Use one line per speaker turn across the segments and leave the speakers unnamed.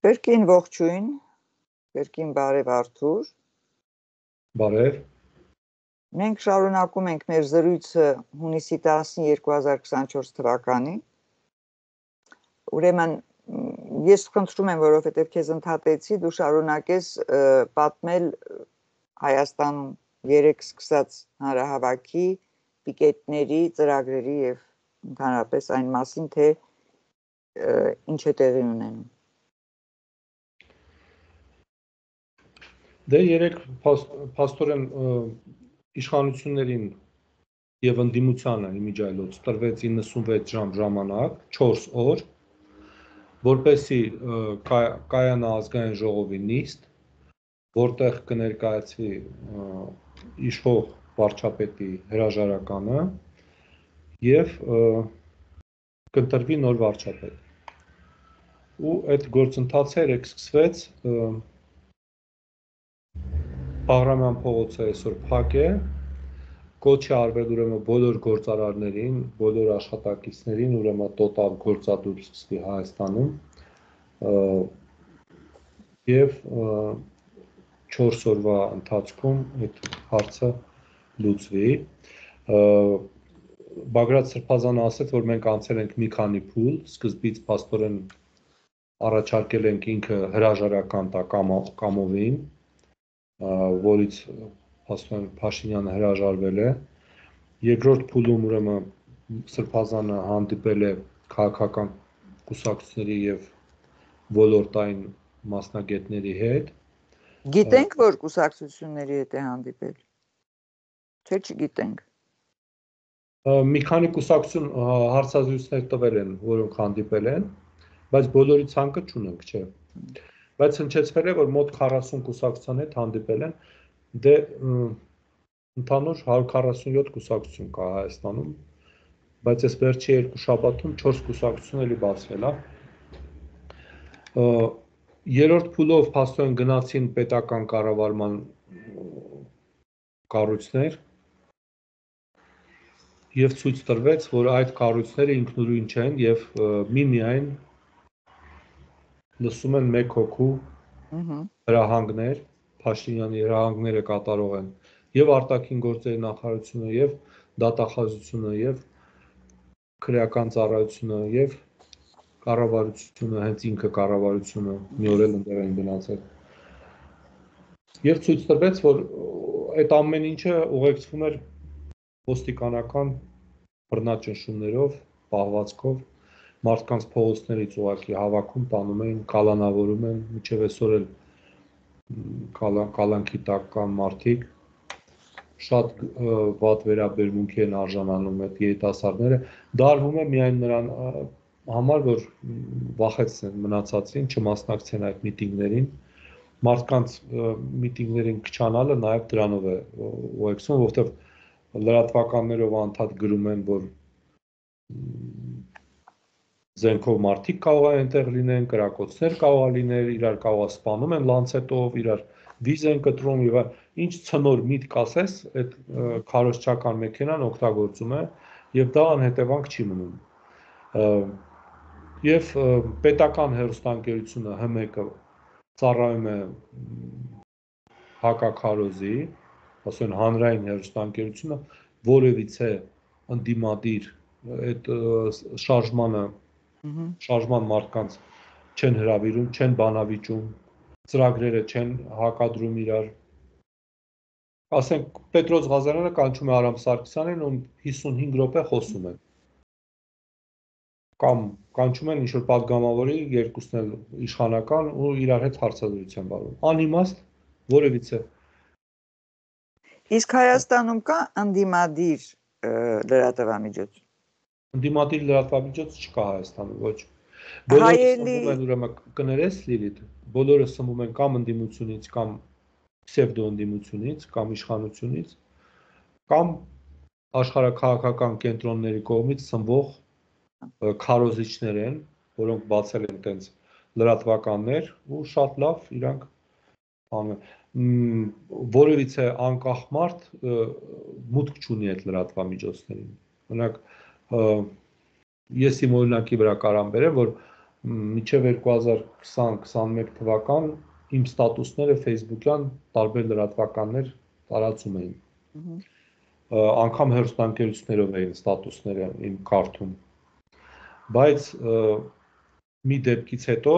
Կրկին ողջույն, կրկին բարև Արթուր։
Բարև։
Մենք շարունակում ենք մեր զրույցը հունիսի 10-ին 2024 թվականին։ Ուրեմն ես խնդրում եմ, որովհետև քեզ ընդհատեցի, դու շարունակես պատմել Հայաստանում երեք սկսած հանրահավաքի, պիկետների, ծրագրերի եւ ընդհանրապես այն մասին, թե ինչ է տեղի ունենում։
Դե երեք փաստորեն իշխանություններին եւ ընդդիմությանը իմիջիայլոց տրվեց 96 ժամ ժամանակ, 4 օր, որպեսզի կայանա ազգային ժողովի նիստ, որտեղ կներկայացվի իշխող վարչապետի հրաժարականը եւ կընտրվի նոր վարչապետ։ Ու այդ գործընթացը երեք սկսվեց Բաղրամյան փողոցը այսօր փակ է, կոչ է արվել ուրեմն բոլոր գործարարներին, բոլոր աշխատակիցներին, ուրեմն տոտալ գործադուլ սկսվի Հայաստանում եւ 4 օրվա ընթացքում այդ հարցը լուծվի։ Բագրատ Սրբազանը ասաց, որ մենք անցել ենք մի քանի փուլ, սկզբից փաստորեն առաջարկել ենք ինքը հրաժարական տա կամովին, որից փաստորեն Փաշինյանը հրաժարվել է։ Երկրորդ փուլում ուրեմն Սրբազանը հանդիպել է քաղաքական կուսակցությունների եւ ոլորտային մասնագետների հետ։
Գիտենք, որ կուսակցությունների հետ է հանդիպել։ Չէ, չգիտենք։
Մի քանի կուսակցություն հարցազրույցներ տվել են, որոնք հանդիպել են, բայց բոլորի ցանկը չունենք, չէ։ Բայց հնչեցվել է, որ մոտ 40 կուսակցության հետ հանդիպել են, դե ընդհանուր 147 կուսակցություն կա Հայաստանում, բայց այս վերջի երկու շաբաթում 4 կուսակցություն էլի բացվել է։ Երրորդ փուլով փաստորեն գնացին պետական կառավարման կառույցներ եւ ցույց տրվեց, որ այդ կառույցները ինքնուրույն չեն եւ միմիայն լսում են մեկ հոգու հրահանգներ, Փաշինյանի հրահանգները կատարող են եւ արտաքին գործերի նախարարությունը եւ դատախազությունը եւ քրեական ծառայությունը եւ կառավարությունը, հենց ինքը կառավարությունը մի օր էլ ընդեր են գնացել։ Եվ ցույց տրվեց, որ այդ ամեն ինչը ուղեկցվում էր ոստիկանական բռնաճնշումներով, պահվածքով, մարդկանց փողոցներից ուղղակի հավաքում տանում էին, կալանավորում են, մինչև այսօր էլ կալանքի տակ կան մարդիկ, շատ վատ վերաբերմունքի են արժանանում այդ երիտասարդները, դարվում է միայն նրան համար, որ վախեցնեն մնացածին, չմասնակցեն այդ միտինգներին, մարդկանց միտինգներին քչանալը նաև դրանով է ուղեկցվում, որովհետև լրատվականներով անդադ գրում են, որ զենքով մարդիկ կարող են այնտեղ լինեն, կրակոցներ կարող է լինել, իրար կարող է սպանում են լանցետով, իրար վիզ են կտրում եւ ինչ ցնոր միտք ասես, այդ քարոզչական մեքենան օգտագործում է եւ դա անհետևանք չի մնում։ Եվ պետական հեռուստաընկերությունը ՀՄԿ-ը ծառայում է հակաքարոզի, ասեն հանրային հեռուստաընկերությունը որևիցե ընդդիմադիր այդ շարժման մարդկանց չեն հրավիրում, չեն բանավիճում, ծրագրերը չեն հակադրում իրար։ Ասենք Պետրոս Ղազարյանը կանչում է Արամ Սարգսյանին ու 55 րոպե խոսում են։ Կամ կանչում են ինչ-որ պատգամավորի, երկուսն էլ իշխանական ու իրար հետ հարցազրույց են վարում։ Անիմաստ որևիցե։
Իսկ Հայաստանում կա ընդդիմադիր լրատվամիջոց։
Ընդդիմադիր լրատվամիջոց չկա Հայաստանում, ոչ։ Բոլորը սնվում են ուրեմն կներես Լիլիթ, բոլորը սնվում են կամ ընդդիմությունից, կամ պսևդոընդդիմությունից, կամ իշխանությունից, կամ աշխարհաքաղաքական կենտրոնների կողմից սնվող քարոզիչներ են, որոնք բացել են տենց լրատվականներ ու շատ լավ իրանք որևիցե անկախ մարդ մուտք չունի այդ լրատվամիջոցներին։ Օրինակ ես իմ օրինակի վրա կարամ բերեմ, որ Մինչև 2020-21 թվական իմ ստատուսները Facebook-յան տարբեր լրատվականներ տարածում էին։ Անգամ հեռուստաընկերություններով էին ստատուսները իմ կարդում։ Բայց մի դեպքից հետո,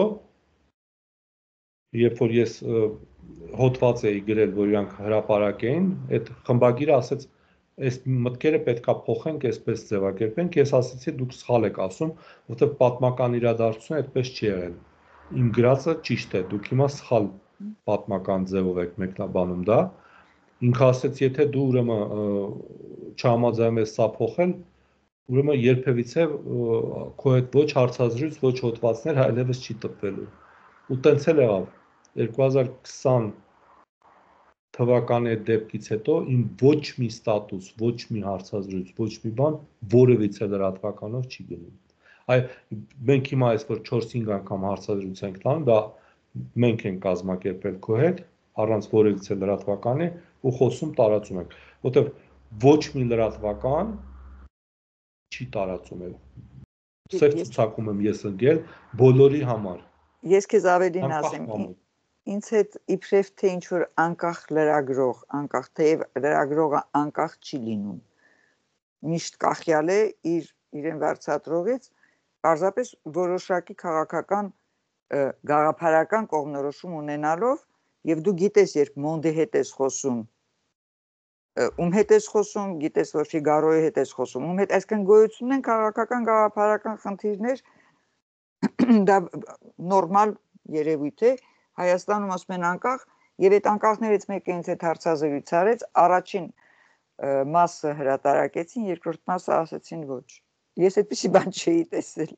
երբ որ ես հոդված էի գրել, որ իրանք հրապարակեին, այդ խմբագիրը ասեց, այս մտքերը պետքա փոխենք, այսպես ձևակերպենք, ես ասացի, դուք սխալ եք ասում, որովհետև պատմական իրադարձությունը այդպես չի եղել։ Իմ գրածը ճիշտ է, դուք հիմա սխալ պատմական ձևով եք մեկնաբանում դա։ Ինքը ասեց, եթե դու ուրեմն չհամաձայնում ես սա փոխել, ուրեմն երբևիցե քո հետ ոչ հարցազրույց, ոչ հոդվածներ այլևս չի տպվելու։ Ու տենց էլ եղավ։ 2020 թվականի այդ դեպքից հետո իմ ոչ մի ստատուս, ոչ մի հարցազրույց, ոչ մի բան որևիցե լրատվականով չի գնում։ Այ մենք հիմա այսօր 4-5 անգամ հարցազրույց ենք տանում, դա մենք ենք կազմակերպել քո հետ, առանց որևիցե լրատվականի ու խոսում տարածում ենք, որտեղ ոչ մի լրատվական չի տարածում էլ։ Սև ցուցակում եմ ես ընկել բոլորի համար։
Ես քեզ ավելին ասեմ, ինձ հետ իբրև թե ինչ որ անկախ լրագրող, անկախ թեև լրագրողը անկախ չի լինում։ Միշտ կախյալ է իրեն վարձատրողից, պարզապես որոշակի քաղաքական գաղափարական կողմնորոշում ունենալով, եւ դու գիտես, երբ Մոնդի հետ ես խոսում, ում հետ ես խոսում, գիտես, որ Ֆիգարոյի հետ ես խոսում, ում հետ, այսինքն գոյություն են քաղաքական գաղափարական խնդիրներ, դա նորմալ երևույթ է։ Հայաստանում ասում են անկախ, եւ այդ անկախներից մեկը ինձ հետ հարցազրույց արեց, առաջին մասը հրատարակեցին, երկրորդ մասը ասեցին ոչ։ Ես այդպիսի բան չէի տեսել։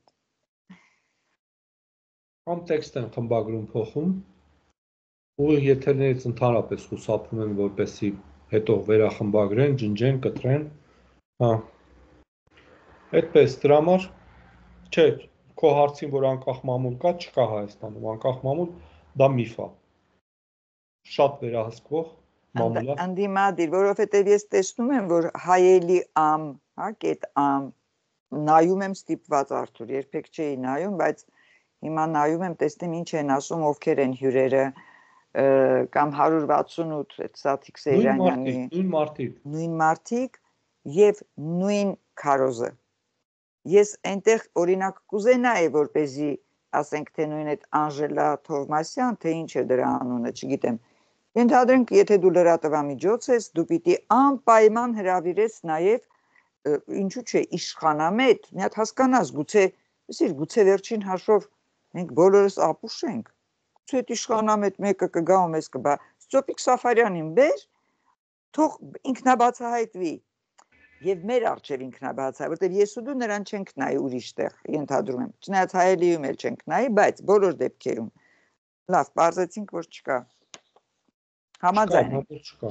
Կամ տեքստ են խմբագրում փոխում, ու եթերներից ընդհանրապես խուսափում են, որպեսզի հետո վերախմբագրեն, ջնջեն, կտրեն։ Հա։ Այդպես դրա համար չէ, քո հարցին, որ անկախ մամուլ կա, չկա Հայաստանում, անկախ մամուլ դա միֆ է։ Շատ վերահսկվող մամուլ է։
Անդիմադիր, որովհետև ես տեսնում եմ, որ հայելի ամ, հա, կետ ամ, նայում եմ ստիպված Արթուր, երբեք չէի նայում, բայց հիմա նայում եմ, տեսնեմ ինչ են ասում, ովքեր են հյուրերը, կամ 168 այդ Սաթիկ Սեյրանյանի նույն մարդիկ եւ նույն քարոզը։ Ես այնտեղ օրինակ կուզենայի, որպեսզի ասենք թե նույն այդ Անժելա Թովմասյան, թե ինչ է դրա անունը, չգիտեմ։ Ենթադրենք, եթե դու լրատվամիջոց ես, դու պիտի անպայման հրավիրես նաև ինչու՞ չէ իշխանամետ, մի հատ հասկանաս, գուցե վերջին հաշվով մենք բոլորս ապուշ ենք։ Գուցե այդ իշխանամետ մեկը կգա ու մեզ կբա։ Սոփիկ Սաֆարյանին բեր, թող ինքնաբացահայտվի։ Եվ մեր արժև ինքնաբացահայտ, որտեղ ես ու դու նրան չենք նայի ուրիշտեղ, ենթադրում եմ։ Չնայած հայելիում էլ չենք նայի, բայց բոլոր դեպքերում լավ, բարձեցինք, որ չկա։ Համաձայն եմ։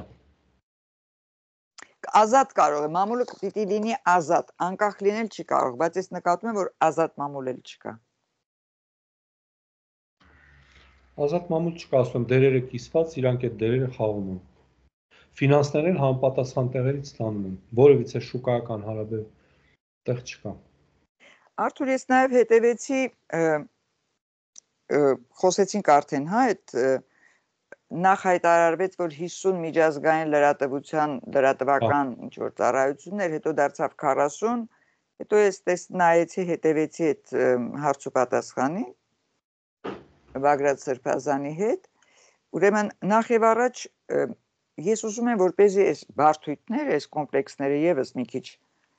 Ազատ կարող է, մամուլը պիտի լինի ազատ, անկախ լինել չի կարող, բայց ես նկատում եմ, որ ազատ մամուլ էլ չկա։
Ազատ մամուլ չկա, ասում եմ, դերերը կիսված, իրանք այդ դերերը խաղում են։ Ֆինանսներն համապատասխան տեղերից ստանում են, որևիցե շուկայական հարաբերություն տեղ չկա։
Արթուր, ես նաև հետևեցի, խոսեցինք արդեն, հա, այդ նախ հայտարարվեց, որ 50 միջազգային լրատվական ինչ-որ ծառայություններ, հետո դարձավ 40, հետո ես նայեցի, հետևեցի այդ հարց ու պատասխանի Բագրատ Սրբազանի հետ, ուրեմն նախ եւ առաջ ես ուզում եմ, որպեսզի այս բարդույթները, այս կոմպլեքսները եւս մի քիչ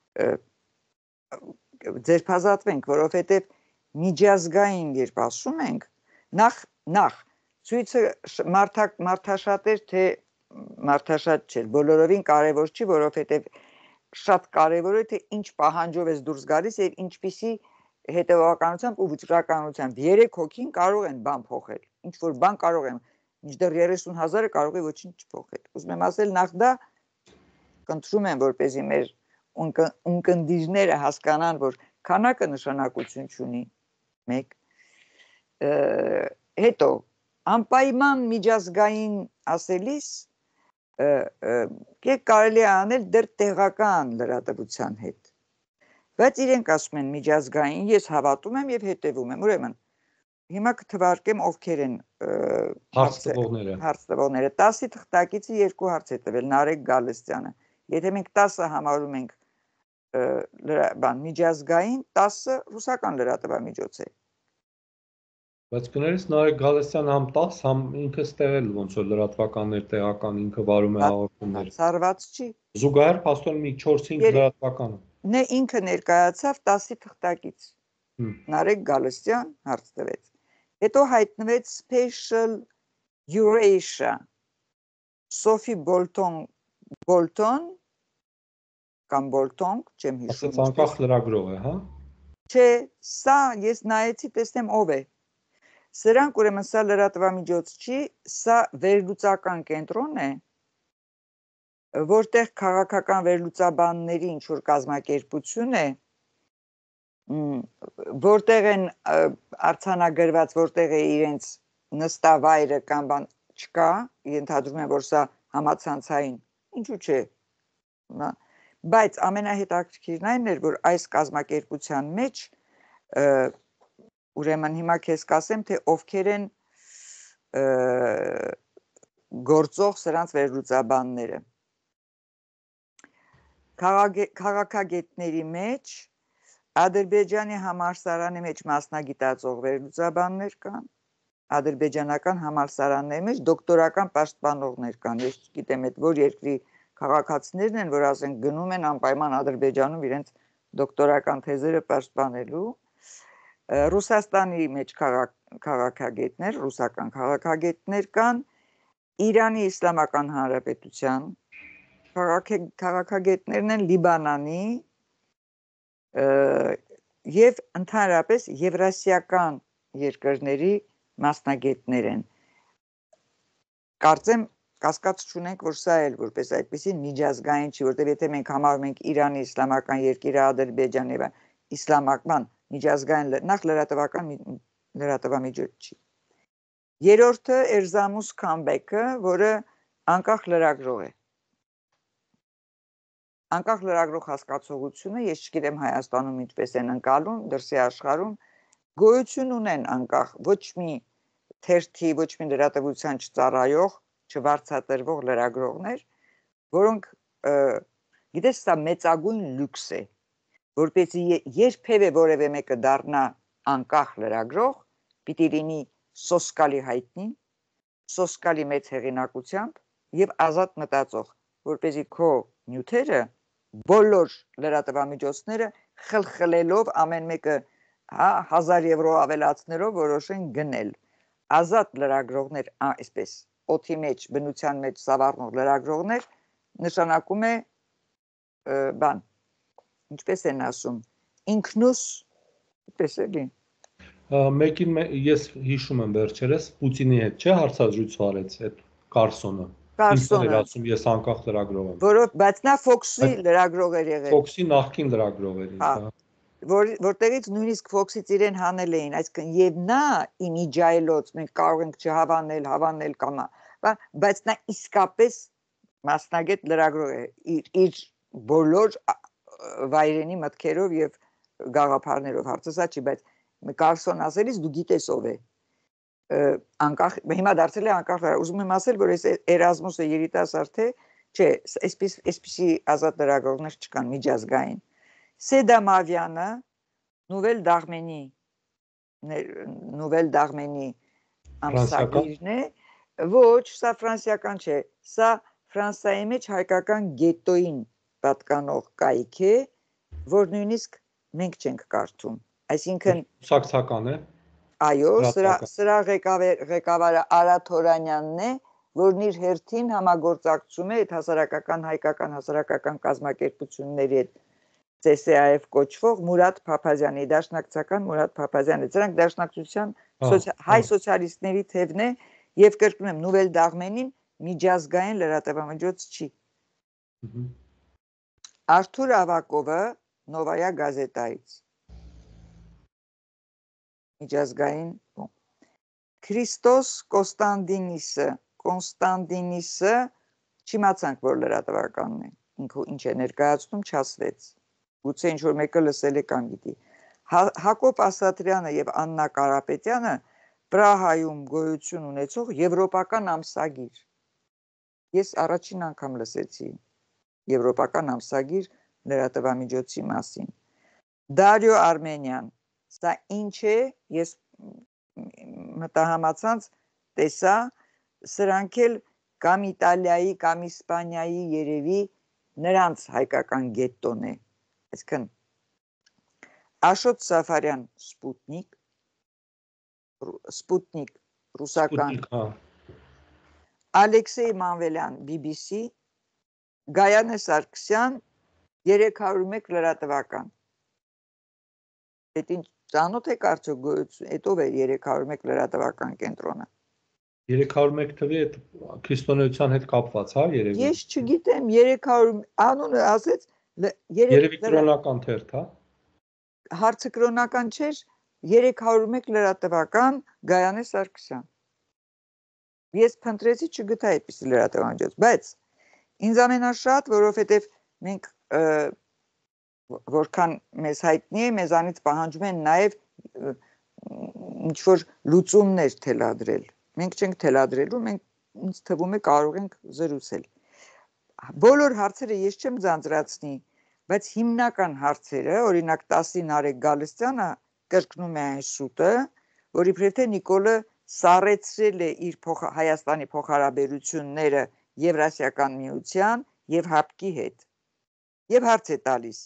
ձերբազատվենք, որովհետեւ միջազգային երբ ասում ենք, նախ ցույցը մարդաշատ էր, թե մարդաշատ չէր, բոլորովին կարևոր չի, որովհետեւ շատ կարևոր է, թե ինչ պահանջով ես դուրս գալիս եւ ինչպիսի հետևականությամբ ու վճռականությամբ 3 հոգին կարող են բան փոխել, ինչ որ բան կարող են, մինչդեռ 30,000-ը կարող է ոչինչ չփոխել։ Ուզում եմ ասել, նախ դա կընտրում եմ, որպեսզի մեր ունկնդիրները հասկանան, որ քանակը նշանակություն չունի, 1 հետո անպայման միջազգային ասելիս կարելի է անել դեռ տեղական լրատվության հետ, բայց իրենք ասում են միջազգային, ես հավատում եմ եւ հետևում եմ, ուրեմն հիմա կթվարկեմ ովքեր են
Հարց տվողները։
հարց տվողները։ 10-ի թղթակիցը 2 հարց է տվել Նարեկ Գալստյանը։ Եթե մենք 10-ը համարում ենք միջազգային, 10-ը ռուսական լրատվամիջոց է։
Բայց կներես Նարեկ Գալստյանը համ 10, համ ինքը ստեղել ոնց որ լրատվականներ տեղական ինքը վարում է հաղորդումներ։
Սարված չի։
Զուգահեռ փաստորեն մի 4-5 լրատվական։
Նե ինքը ներկայացավ 10-ի թղթակից։ Նարեկ Գալստյան հարց տվեց։ Հետո հայտնվեց Special Eurasia Sophie Bolton կամ Bolton, չեմ հիշում։
Ասեց անկախ լրագրող է, հա։
Չէ, սա ես նայեցի, տեսնեմ ով է։ Սրանք ուրեմն սա լրատվամիջոց չի, սա վերլուծական կենտրոն է, որտեղ քաղաքական վերլուծաբանների ինչ որ կազմակերպություն է, որտեղ են արձանագրված, որտեղ է իրենց նստավայրը կամ բան չկա, ենթադրում եմ, որ սա համացանցային, ինչու՞ չէ։ Բայց ամենահետաքրքիրն այն էր, որ այս կազմակերպության մեջ ուրեմն հիմա քեզ կասեմ, թե ովքեր են գործող սրանց վերլուծաբանները։ Քաղաքագետների մեջ Ադրբեջանի համալսարանի մեջ մասնագիտացող վերլուծաբաններ կան, ադրբեջանական համալսարանների մեջ դոկտորական պաշտպանողներ կան։ Ես չգիտեմ այդ որ երկրի քաղաքացիներն են, որ ասենք գնում են անպայման Ադրբեջանում իրենց դոկտորական թեզերը պաշտպանելու։ Ռուսաստանի մեջ քաղաքագետներ, ռուսական քաղաքագետներ կան, Իրանի Իսլամական Հանրապետության քաղաքագետներն են, Լիբանանի եւ ընդհանրապես եվրասիական երկրների մասնագետներ են։ Կարծեմ կասկած չունենք, որ սա էլ որպես այդպեսի միջազգային չի, որտեղ եթե մենք համարում ենք Իրանի իսլամական երկիրը, Ադրբեջանը եւ իսլամական միջազգային նախ լրատվամիջոց չի։ Երրորդը Էրզամուս Քամբեկը, որը անկախ լրագրող է։ Անկախ լրագրող հասկացողությունը, ես չգիտեմ Հայաստանում ինչպես են ընկալում, դրսի աշխարհում գոյություն ունեն անկախ ոչ մի թերթի, ոչ մի լրատվության չծառայող, չվարձատրվող լրագրողներ, որոնք գիտես սա մեծագույն լյուքս է, որպեսզի երբևէ որևէ մեկը դառնա անկախ լրագրող, պիտի լինի սոսկալի հայտնի, սոսկալի մեծ հեղինակությամբ եւ ազատ մտածող, որպեսզի քո նյութերը բոլոր լրատվամիջոցները խլխլելով ամեն մեկը 1000 եվրո ավելացնելով որոշեն գնել։ Ազատ լրագրողներ, այսպես օդի մեջ, բնության մեջ սավառնող լրագրողներ նշանակում է բան, ինչպես են ասում, ինքնուս, պես էլի։
Մեկին ես հիշում եմ վերջերս Պուտինի հետ չէ հարցազրույց արեց այդ Կարսոնը։ Ինքն էր ասում ես անկախ լրագրող եմ։
Բայց նա Fox-ի լրագրող էր եղել։
Fox-ի նախկին լրագրող էր ինքը։
Որտեղից նույնիսկ Fox-ից իրեն հանել էին, այսինքն եւ նա իմիջայլոց մենք կարող ենք չհավանել, հավանել կամ, բայց նա իսկապես մասնագետ լրագրող է իր բոլոր վայրենի մտքերով եւ գաղափարներով, հարցը սա չի, բայց Կարսոն ասելիս դու գիտես ով է։ Անկախ հիմա դարձել է անկախ, ուզում եմ ասել, որ այս Էրազմուսը երիտասարդ է, չէ, այսպիսի ազատ լրագրողներ չկան միջազգային։ Սեդա Մավյանը Նուվել Դաղմենի ամսագիրն է, ոչ, սա ֆրանսիական չէ, սա Ֆրանսիայի մեջ հայկական գետոին պատկանող կայք է, որ նույնիսկ մենք չենք կարդում, այսինքն
սակսական է։
Այո, սրա ղեկավարը Արա Թորանյանն է, որն իր հերթին համագործակցում է այդ հասարակական հայկական հասարակական կազմակերպությունների հետ CSAF կոչվող Մուրադ Փափազյանի, դաշնակցական Մուրադ Փափազյանը։ Դրանք դաշնակցության հայ սոցիալիստների թևն է եւ կրկնում եմ, Նուվել Դաղմենին միջազգային լրատվամիջոց չի։ Արթուր Ավակովը Նովայա գազետայից միջազգային Քրիստոս Կոնստանդինիսը չիմացանք, որ լրատվականն է, ինքը ինչ է ներկայացնում, չասվեց, գուցե ինչ որ մեկը լսել է կամ գիտի։ Հակոբ Ասատրյանը եւ Աննա Կարապետյանը Պրահայում գոյություն ունեցող եվրոպական ամսագիր։ Ես առաջին անգամ լսեցի եվրոպական ամսագիր լրատվամիջոցի մասին։ Դարիո Արմենյան, սա ինչ է, ես մտահամացանց տեսա, սրանք էլ կամ Իտալիայի, կամ Իսպանիայի երևի նրանց հայկական գետտոն է։ Այսինքն Աշոտ Սաֆարյան Սպուտնիկ ռուսական, Ալեքսեյ Մանվելյան BBC, Գայանե Սարգսյան 301 լրատվական։ Այդ ինչ ծանոթ եք արդյոք գոյություն, այդով է 301 լրատվական կենտրոնը։
301 թվի այդ քրիստոնեության հետ կապված, հա, երևի։
Ես չգիտեմ 300 անունը ասեց
երևի կրոնական թերթ, հա։
Հարցը կրոնական չէր, 301 լրատվական Գայանե Սարգսյան։ Ես փնտրեցի, չգտա այդպիսի լրատվամիջոց, բայց ինձ ամենաշատ, որովհետև մենք որքան մեզ հայտնի է, մեզանից պահանջում են նաև ինչ-որ լուծումներ թելադրել։ Մենք չենք թելադրելու, մենք ինձ թվում է կարող ենք զրուցել։ Բոլոր հարցերը ես չեմ ձանձրացնի, բայց հիմնական հարցերը, օրինակ 10-ի Նարեկ Գալստյանը կրկնում է այն շուտը, որ իբրև թե Նիկոլը սառեցրել է իր Հայաստանի փոխհարաբերությունները Եվրասիական միության եւ ՀԱՊԿ-ի հետ։ Եվ հարց է տալիս։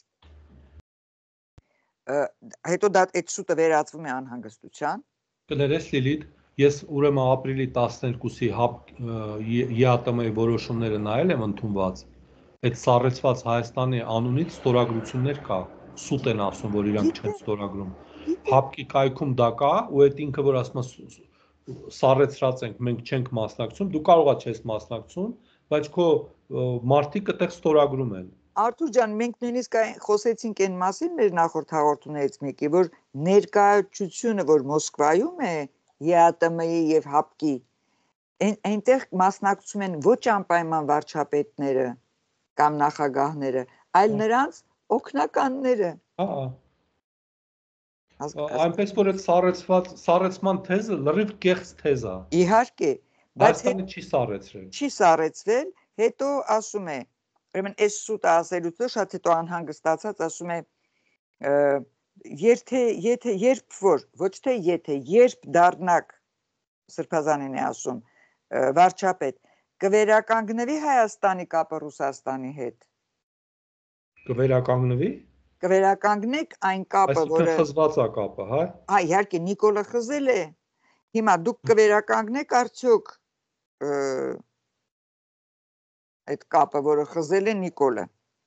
Հետո դա այդ շուտը վերածվում է անհանգստության։
Կներես Լիլիթ, ես ուրեմն ապրիլի 12-ի ԵԱՏՄ-ի որոշումները նայել եմ ընդունված։ Այդ սառեցված Հայաստանի անունից ստորագրություններ կա, սուտ են ասում, որ իրանք չեն ստորագրում։ ՀԱՊԿ-ի կայքում դա կա, ու այդ ինքը որ ասում է սառեցրած ենք, մենք չենք մասնակցում, դու կարողա չես մասնակցում, բայց քո մարդիկ այդտեղ ստորագրում են։
Արթուր ջան, մենք նույնիսկ խոսեցինք այն մասին մեր նախորդ հաղորդումներից մեկի, որ ներկայացությունը, որ Մոսկվայում է ԵԱՏՄ-ի եւ ՀԱՊԿ-ի, այնտեղ մասնակցում են ոչ անպայման վարչապետները կամ նախագահները, այլ նրանց օգնականները։
Հա։ Այնպես որ այդ սառեցման թեզը լրիվ կեղծ թեզ է։
Իհարկե, բայց
Հայաստանը չի սառեցրել։
Չի սառեցվել, հետո ասում է, ուրեմն այս շուտը ասելուց շատ հետո անհանգստացած ասում է, երբ դառնաք, Սրբազանին է ասում, վարչապետ, կվերականգնվի Հայաստանի կապը Ռուսաստանի հետ։
Կվերականգնվի։
Կվերականգնեք այն կապը, որը
խզված է կապը, հա։
Իհարկե Նիկոլը խզել է։ Հիմա դուք կվերականգնեք արդյոք այդ կապը, որը խզել է Նիկոլը։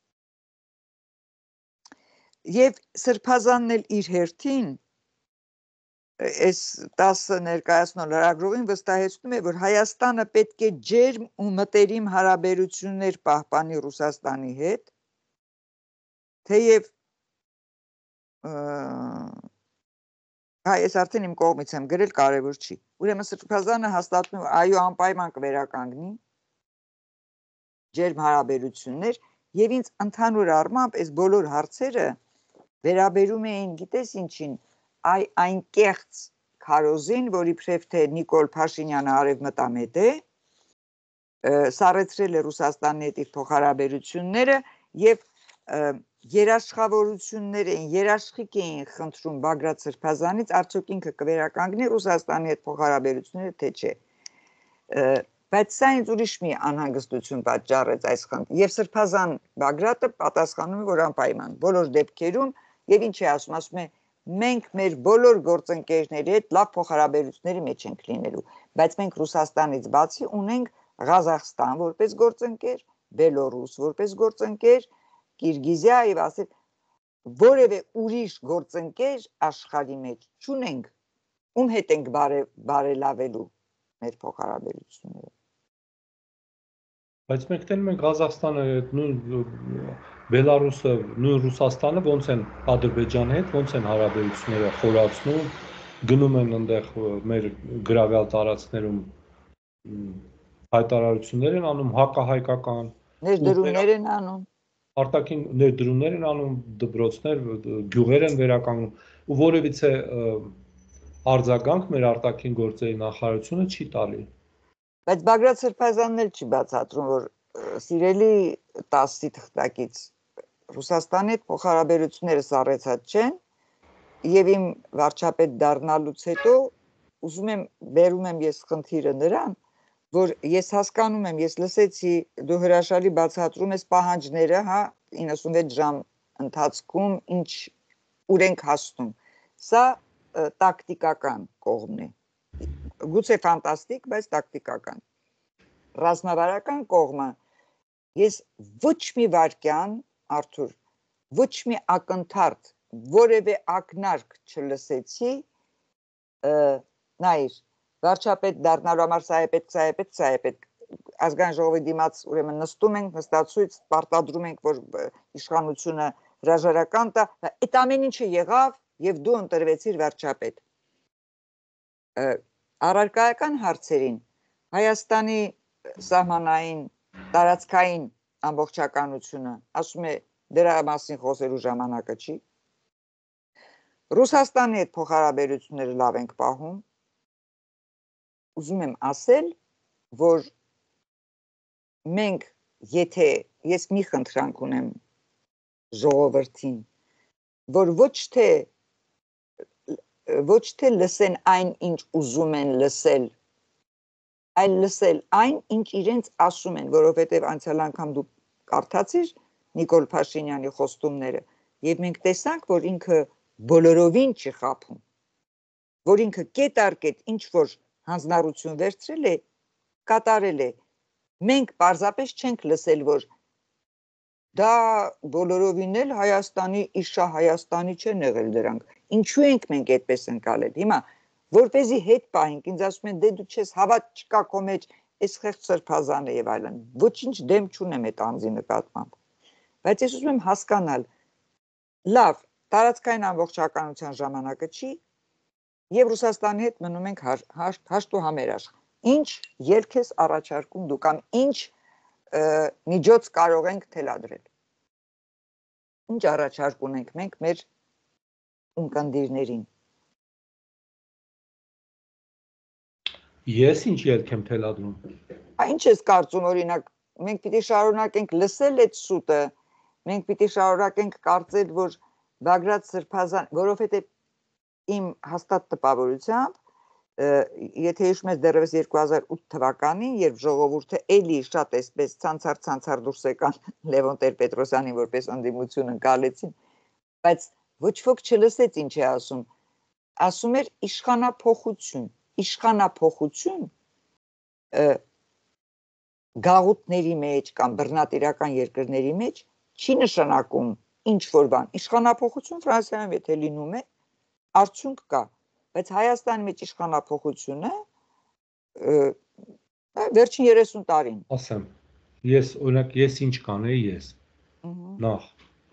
Եվ Սրբազանն էլ իր հերթին այս 10 ներկայացնող լրագրողին վստահեցնում է, որ Հայաստանը պետք է ջերմ ու մտերիմ հարաբերություններ պահպանի Ռուսաստանի հետ, թեև ես արդեն իմ կողմից եմ գրել, կարևոր չի։ Ուրեմն Սրբազանը հաստատում է, այո, անպայման կվերականգնի ջերմ հարաբերություններ, եւ ինձ ընդհանուր առմամբ այս բոլոր հարցերը վերաբերում էին, գիտես ինչին, այն կեղծ քարոզին, որ իբրև թե Նիկոլ Փաշինյանը արևմտամետ է, սառեցրել է Ռուսաստանի հետ իր փոխհարաբերությունները եւ երաշխավորություններ էին, երաշխիք էին խնդրում Բագրատ Սրբազանից, արդյոք ինքը կվերականգնի Ռուսաստանի հետ փոխհարաբերությունները, թե չէ։ Բայց սա ինձ ուրիշ մի անհանգստություն պատճառեց այս խնդրը։ Եվ Սրբազան Բագրատը պատասխանում է, որ անպայման բոլոր դեպքերում, եւ ինչ է ասում է, մենք մեր բոլոր գործընկերների հետ լավ փոխհարաբերությունների մեջ ենք լինելու, բայց մենք Ռուսաստանից բացի ունենք Ղազախստան որպես գործընկեր, Բելոռուս որպես գործընկեր, Կիրգիզիա եւ ասել որևէ ուրիշ գործընկեր աշխարհի մեջ չունենք, ում հետ ենք բարելավելու մեր փոխհարաբերությունները։
Բայց մենք տենում ենք Ղազախստանը, նույն Բելարուսը, նույն Ռուսաստանը ոնց են Ադրբեջանի հետ, ոնց են հարաբերությունները խորացնում, գնում են այնտեղ մեր գրավյալ տարածքներում հայտարարություններ են անում, հակահայկական
ներդրումներ են անում,
արտաքին ներդրումներ են անում, դպրոցներ, գյուղեր են վերականգնում ու որևիցե արձագանք մեր արտաքին գործերի նախարարությունը չի տալի։
Բայց Բագրատ Սրբազյանն էլ չի բացատրում, որ սիրելի 10-ի թղթակից Ռուսաստանի հետ փոխհարաբերությունները սառեցած չեն եւ իմ վարչապետ դառնալուց հետո ուզում եմ բերում եմ ես խնդիրը նրան, որ ես հասկանում եմ, ես լսեցի դու հրաշալի բացատրում ես պահանջները, հա, 96 ժամ ընթացքում ինչ ուր ենք հասնում։ Սա տակտիկական կողմն է։ Գուցե ֆանտաստիկ, բայց տակտիկական։ Ռազմավարական կողմը ես ոչ մի վարքյան, Արթուր, ոչ մի ակնթարթ, որևէ ակնարկ չլսեցի, նայիր, վարչապետ դառնալու համար սա է պետք, ազգային ժողովի դիմաց ուրեմն նստում ենք, նստացույց պարտադրում ենք, որ իշխանությունը հրաժարական տա, այդ ամեն ինչը եղավ եւ դու ընտրվեցիր վարչապետ։ Առարկայական հարցերին Հայաստանի սահմանային տարածքային ամբողջականությունը, ասում է դրա մասին խոսելու ժամանակը չի։ Ռուսաստանի հետ փոխհարաբերությունները լավ ենք պահում։ Ուզում եմ ասել, որ մենք եթե ես մի խնդրանք ունեմ ժողովրդին, որ ոչ թե լսեն այն, ինչ ուզում են լսել, այլ լսել այն, ինչ իրենց ասում են, որովհետև անցյալ անգամ դու կարդացիր Նիկոլ Փաշինյանի խոստումները, եւ մենք տեսանք, որ ինքը բոլորովին չի խաբում, որ ինքը կետ առ կետ ինչ որ հանձնառություն վերցրել է, կատարել է։ Մենք պարզապես չենք լսել, որ դա բոլորովին էլ Հայաստանի իշա Հայաստանի չեն եղել դրանք։ Ինչու ենք մենք այդպես ընկալել։ Հիմա որպեսզի հետ պահենք, ինձ ասում են դե դու չես հավատ չկա քո մեջ, այս խեղճ Սրբազանը եւ այլն։ Ոչինչ դեմ չունեմ այդ անձի նկատմամբ։ Բայց ես ուզում եմ հասկանալ, լավ, տարածքային ամբողջականության ժամանակը չի, եւ Ռուսաստանի հետ մնում ենք հաշտ ու համերաշխ։ Ինչ ելք ես առաջարկում դու կամ ինչ միջոց կարող ենք թելադրել։ Ինչ առաջարկ ունենք մենք մեր ունկնդիրներին։
Ես ինչ ելք եմ թելադրում։
Ինչ ես կարծում, օրինակ, մենք պիտի շարունակենք լսել այդ սուտը, մենք պիտի շարունակենք կարծել, որ Բագրատ Սրբազան, որովհետև իմ հաստատ տպավորությամբ, եթե հիշում ես դեռևս 2008 թվականին, երբ ժողովուրդը էլի շատ էսպես ցանցար դուրս եկան Լևոն Տեր-Պետրոսյանին որպես ընդդիմություն ընկալեցին, բայց ոչ ոք չլսեց ինչ է ասում։ Ասում էր իշխանափոխություն գաղութների մեջ կամ բռնատիրական երկրների մեջ չի նշանակում ինչ որ բան։ Իշխանափոխություն Ֆրանսիայում եթե լինում է, արդյունք կա, բայց Հայաստանի մեջ իշխանափոխությունը վերջին 30 տարին։
Ասեմ, օրինակ ես ինչ կանեի ես։ Նախ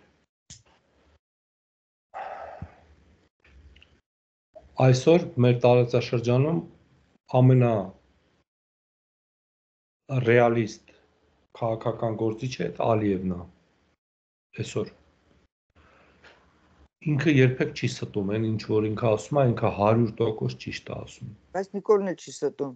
այսօր մեր տարածաշրջանում ամենա ռեալիստ քաղաքական գործիչը Ալիևն է։ Այսօր ինքը երբեք չի ստում, այն ինչ որ ինքը ասում է, ինքը 100% ճիշտ է ասում։
Բայց Նիկոլն էլ չի ստում։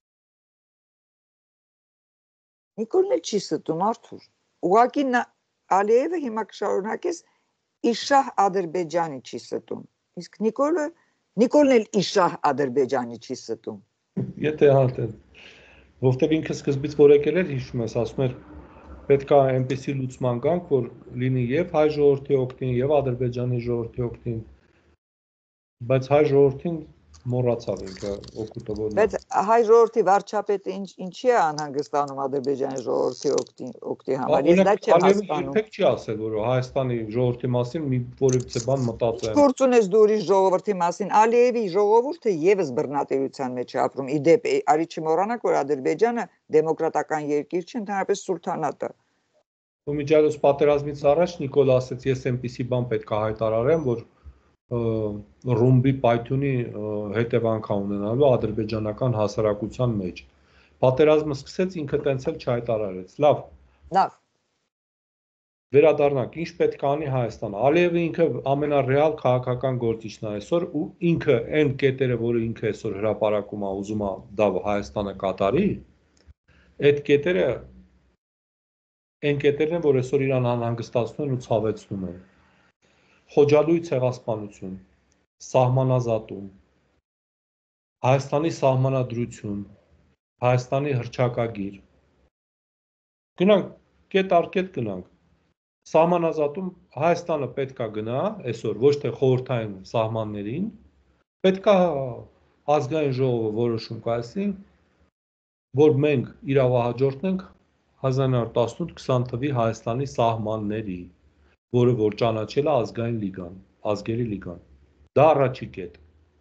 Նիկոլն էլ չի ստում, Արթուր։ Ուղղակի Ալիևը հիմա կշարունակես Իշահ Ադրբեջանի չի ստում։ Իսկ Նիկոլն էլ Իշահ Ադրբեջանի չի ստում։
Եթե հատեն, որտեղ ինքը սկզբից որ եկել էր, հիշում ես, ասում էր պետք է այնպեսի լուծման գանք, որ լինի եւ հայ ժողովրդի օգտին, եւ Ադրբեջանի ժողովրդի օգտին, բայց հայ ժողովրդին մոռացավ ինքը օգուտը որ։
Բայց հայ ժողովրդի վարչապետը ինչի է անհանգստանում Ադրբեջանի ժողովրդի օգտի համար։ Ես դա չեմ հասկանում։
Երբեք չի ասել, որ Հայաստանի ժողովրդի մասին մի որևիցե բան մտածել։
Գործ ունես դու ուրիշ ժողովրդի մասին։ Ալիևի ժողովուրդը եւս բռնատիրության մեջ է ապրում։ Իդեպ, արի չմոռանանք, որ Ադրբեջանը դեմոկրատական երկիր չի, ընդհանրապես սուլթանատ է։
Ու միջազգային պատերազմից առաջ Նիկոլ ասեց, ես այնպիսի բան պետք է հայտարարեմ, որ ռումբի պայթյունի հետևանք ունենալու ադրբեջանական հասարակության մեջ։ Պատերազմը սկսեց, ինքը տենց էլ չհայտարարեց։ Լավ։ վերադառնանք, ինչ պետք է անի Հայաստանը։ Ալիևը ինքը ամենառեալ քաղաքական գործիչն է այսօր ու ինքը այն կետերը, որը ինքը այսօր հրապարակում է, ուզում է դա Հայաստանը կատարի, այդ կետերը այն կետերն են, որ այսօր իրան անհանգստացնում են ու ցավեցնում են։ Խոջալույց ցեղասպանություն, սահմանազատում, Հայաստանի սահմանադրություն, Հայաստանի հռչակագիր։ Գնանք կետ առ կետ գնանք։ Սահմանազատում Հայաստանը պետք է գնա այսօր ոչ թե խորհրդային սահմաններին, պետք է ազգային ժողովը որոշում կայացնի, որ մենք իրավահաջորդենք 1918-20 թվականի Հայաստանի սահմանների, որը որ ճանաչել է ազգային լիգան, ազգերի լիգան։ Դա առաջի կետ։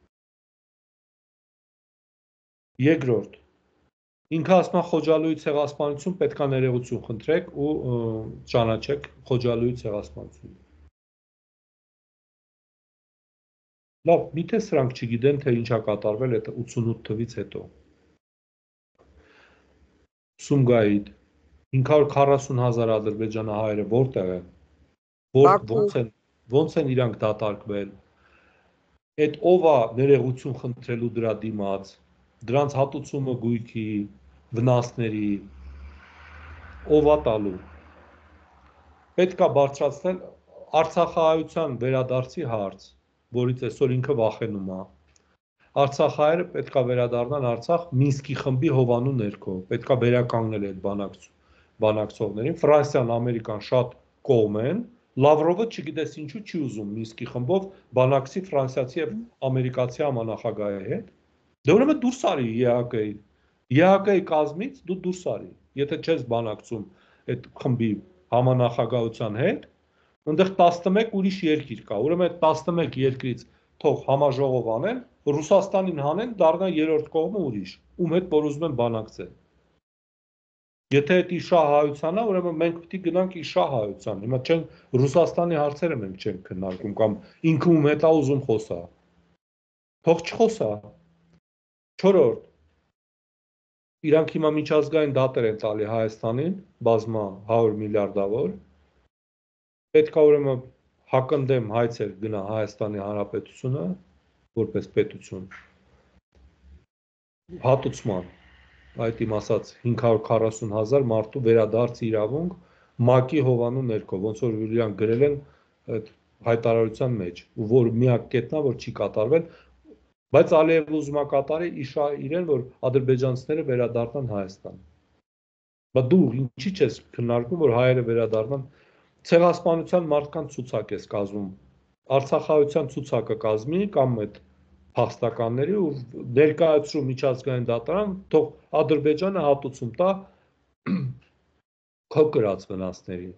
Երկրորդ, ինքը ասում է Խոջալույի ցեղասպանություն պետք է ներողություն խնդրեք ու ճանաչեք Խոջալույի ցեղասպանությունը։ Լավ, միթե սրանք չգիտեն, թե ինչա կատարվել այդ 88 թվից հետո։ Սումգայիթ 540,000 ադրբեջանահայերը որտեղ են, ոնց են իրանք դատարկվել, այդ ով է ներողություն խնդրելու դրա դիմաց, դրանց հատուցումը գույքի, վնասների, ով է տալու։ Պետք է բարձրացնել Արցախահայության վերադարձի հարց, որից այսօր ինքը վախենում է։ Արցախահայերը պետք է վերադառնան Արցախ Մինսկի խմբի հովանու ներքո, պետք է վերականգնել այդ բանակցողներին։ Ֆրանսիան, Ամերիկան շատ կողմ են, Լավրովը չգիտես ինչու չի ուզում Մինսկի խմբով բանակցի ֆրանսիացի եւ ամերիկացի համանախագահի հետ։ Դե ուրեմն դուրս արի ԵԱՀԿ-ի կազմից դու դուրս արի, եթե չես բանակցում այդ խմբի համանախագահության հետ, այնտեղ 11 ուրիշ երկիր կա, ուրեմն այդ 11 երկրից թող համաժողով անեն, Ռուսաստանին հանեն, դառնա երրորդ կողմը ուրիշ, ում հետ որ ուզում են բանակցել։ Եթե այդ իշահայությանը, ուրեմն մենք պետք է գնանք իշահայության։ Հիմա չենք Ռուսաստանի հարցերը մենք չենք քննարկում կամ ինքը ում հետ է ուզում խոսա։ Թող չխոսա։ Չորրորդ, իրանք հիմա միջազգային դատեր են տալի Հայաստանին, բազմա 100 միլիարդավոր։ Պետք է ուրեմն հակընդդեմ հայցեր գնա Հայաստանի Հանրապետությունը որպես պետություն։ Հատուցման, այդ իմ ասած 540,000 մարդու վերադարձ իրավունք ՄԱԿ-ի հովանու ներքո, ոնց որ իրանք գրել են այդ հայտարարության մեջ, որ միակ կետն է, որ չի կատարվել, բայց Ալիևը ուզում է կատարի իրեն, որ ադրբեջանցիները վերադառնան Հայաստան։ Բայց դու ինչի՞ չես քննարկում, որ հայերը վերադառնան, ցեղասպանության մարդկանց ցուցակ ես կազմում, Արցախահայության ցուցակը կազմի կամ այդ փախստականների ու ներկայացրու միջազգային դատարան, թող Ադրբեջանը հատուցում տա քո կրած վնասների։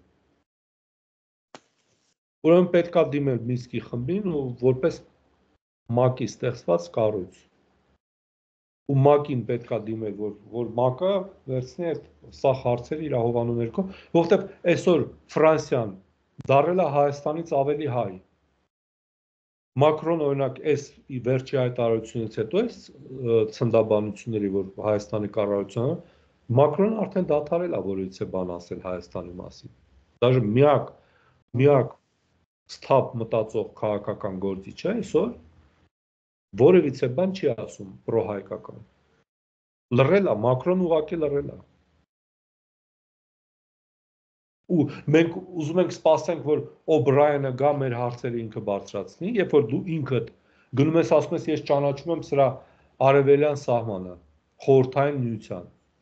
Ուրեմն պետք է դիմել Մինսկի խմբին ու որպես ՄԱԿ-ի ստեղծված կառույց։ Ու ՄԱԿ-ին պետք է դիմել, որ ՄԱԿ-ը վերցնի այդ սա հարցերը իր հովանու ներքո, որովհետև այսօր Ֆրանսիան դարել է Հայաստանից ավելի հայ։ Մակրոն օրինակ այս վերջի հայտարարությունից հետո այս ցնդաբանությունների, որ Հայաստանի կառավարությունը, Մակրոնը արդեն դադարել է որից է բան ասել Հայաստանի մասին։ Դաժե միակ սթափ մտածող քաղաքական գործիչը այսօր որևիցե բան չի ասում պրոհայկական։ Լռել է, Մակրոն ուղղակի լռել է։ Ու մենք ուզում ենք սպասենք, որ Օբրայանը գա մեր հարցերը ինքը բարձրացնի, երբ որ դու ինքդ գնում ես ասում ես ես ճանաչում եմ սրա արևելյան սահմանը, խորհրդային միության։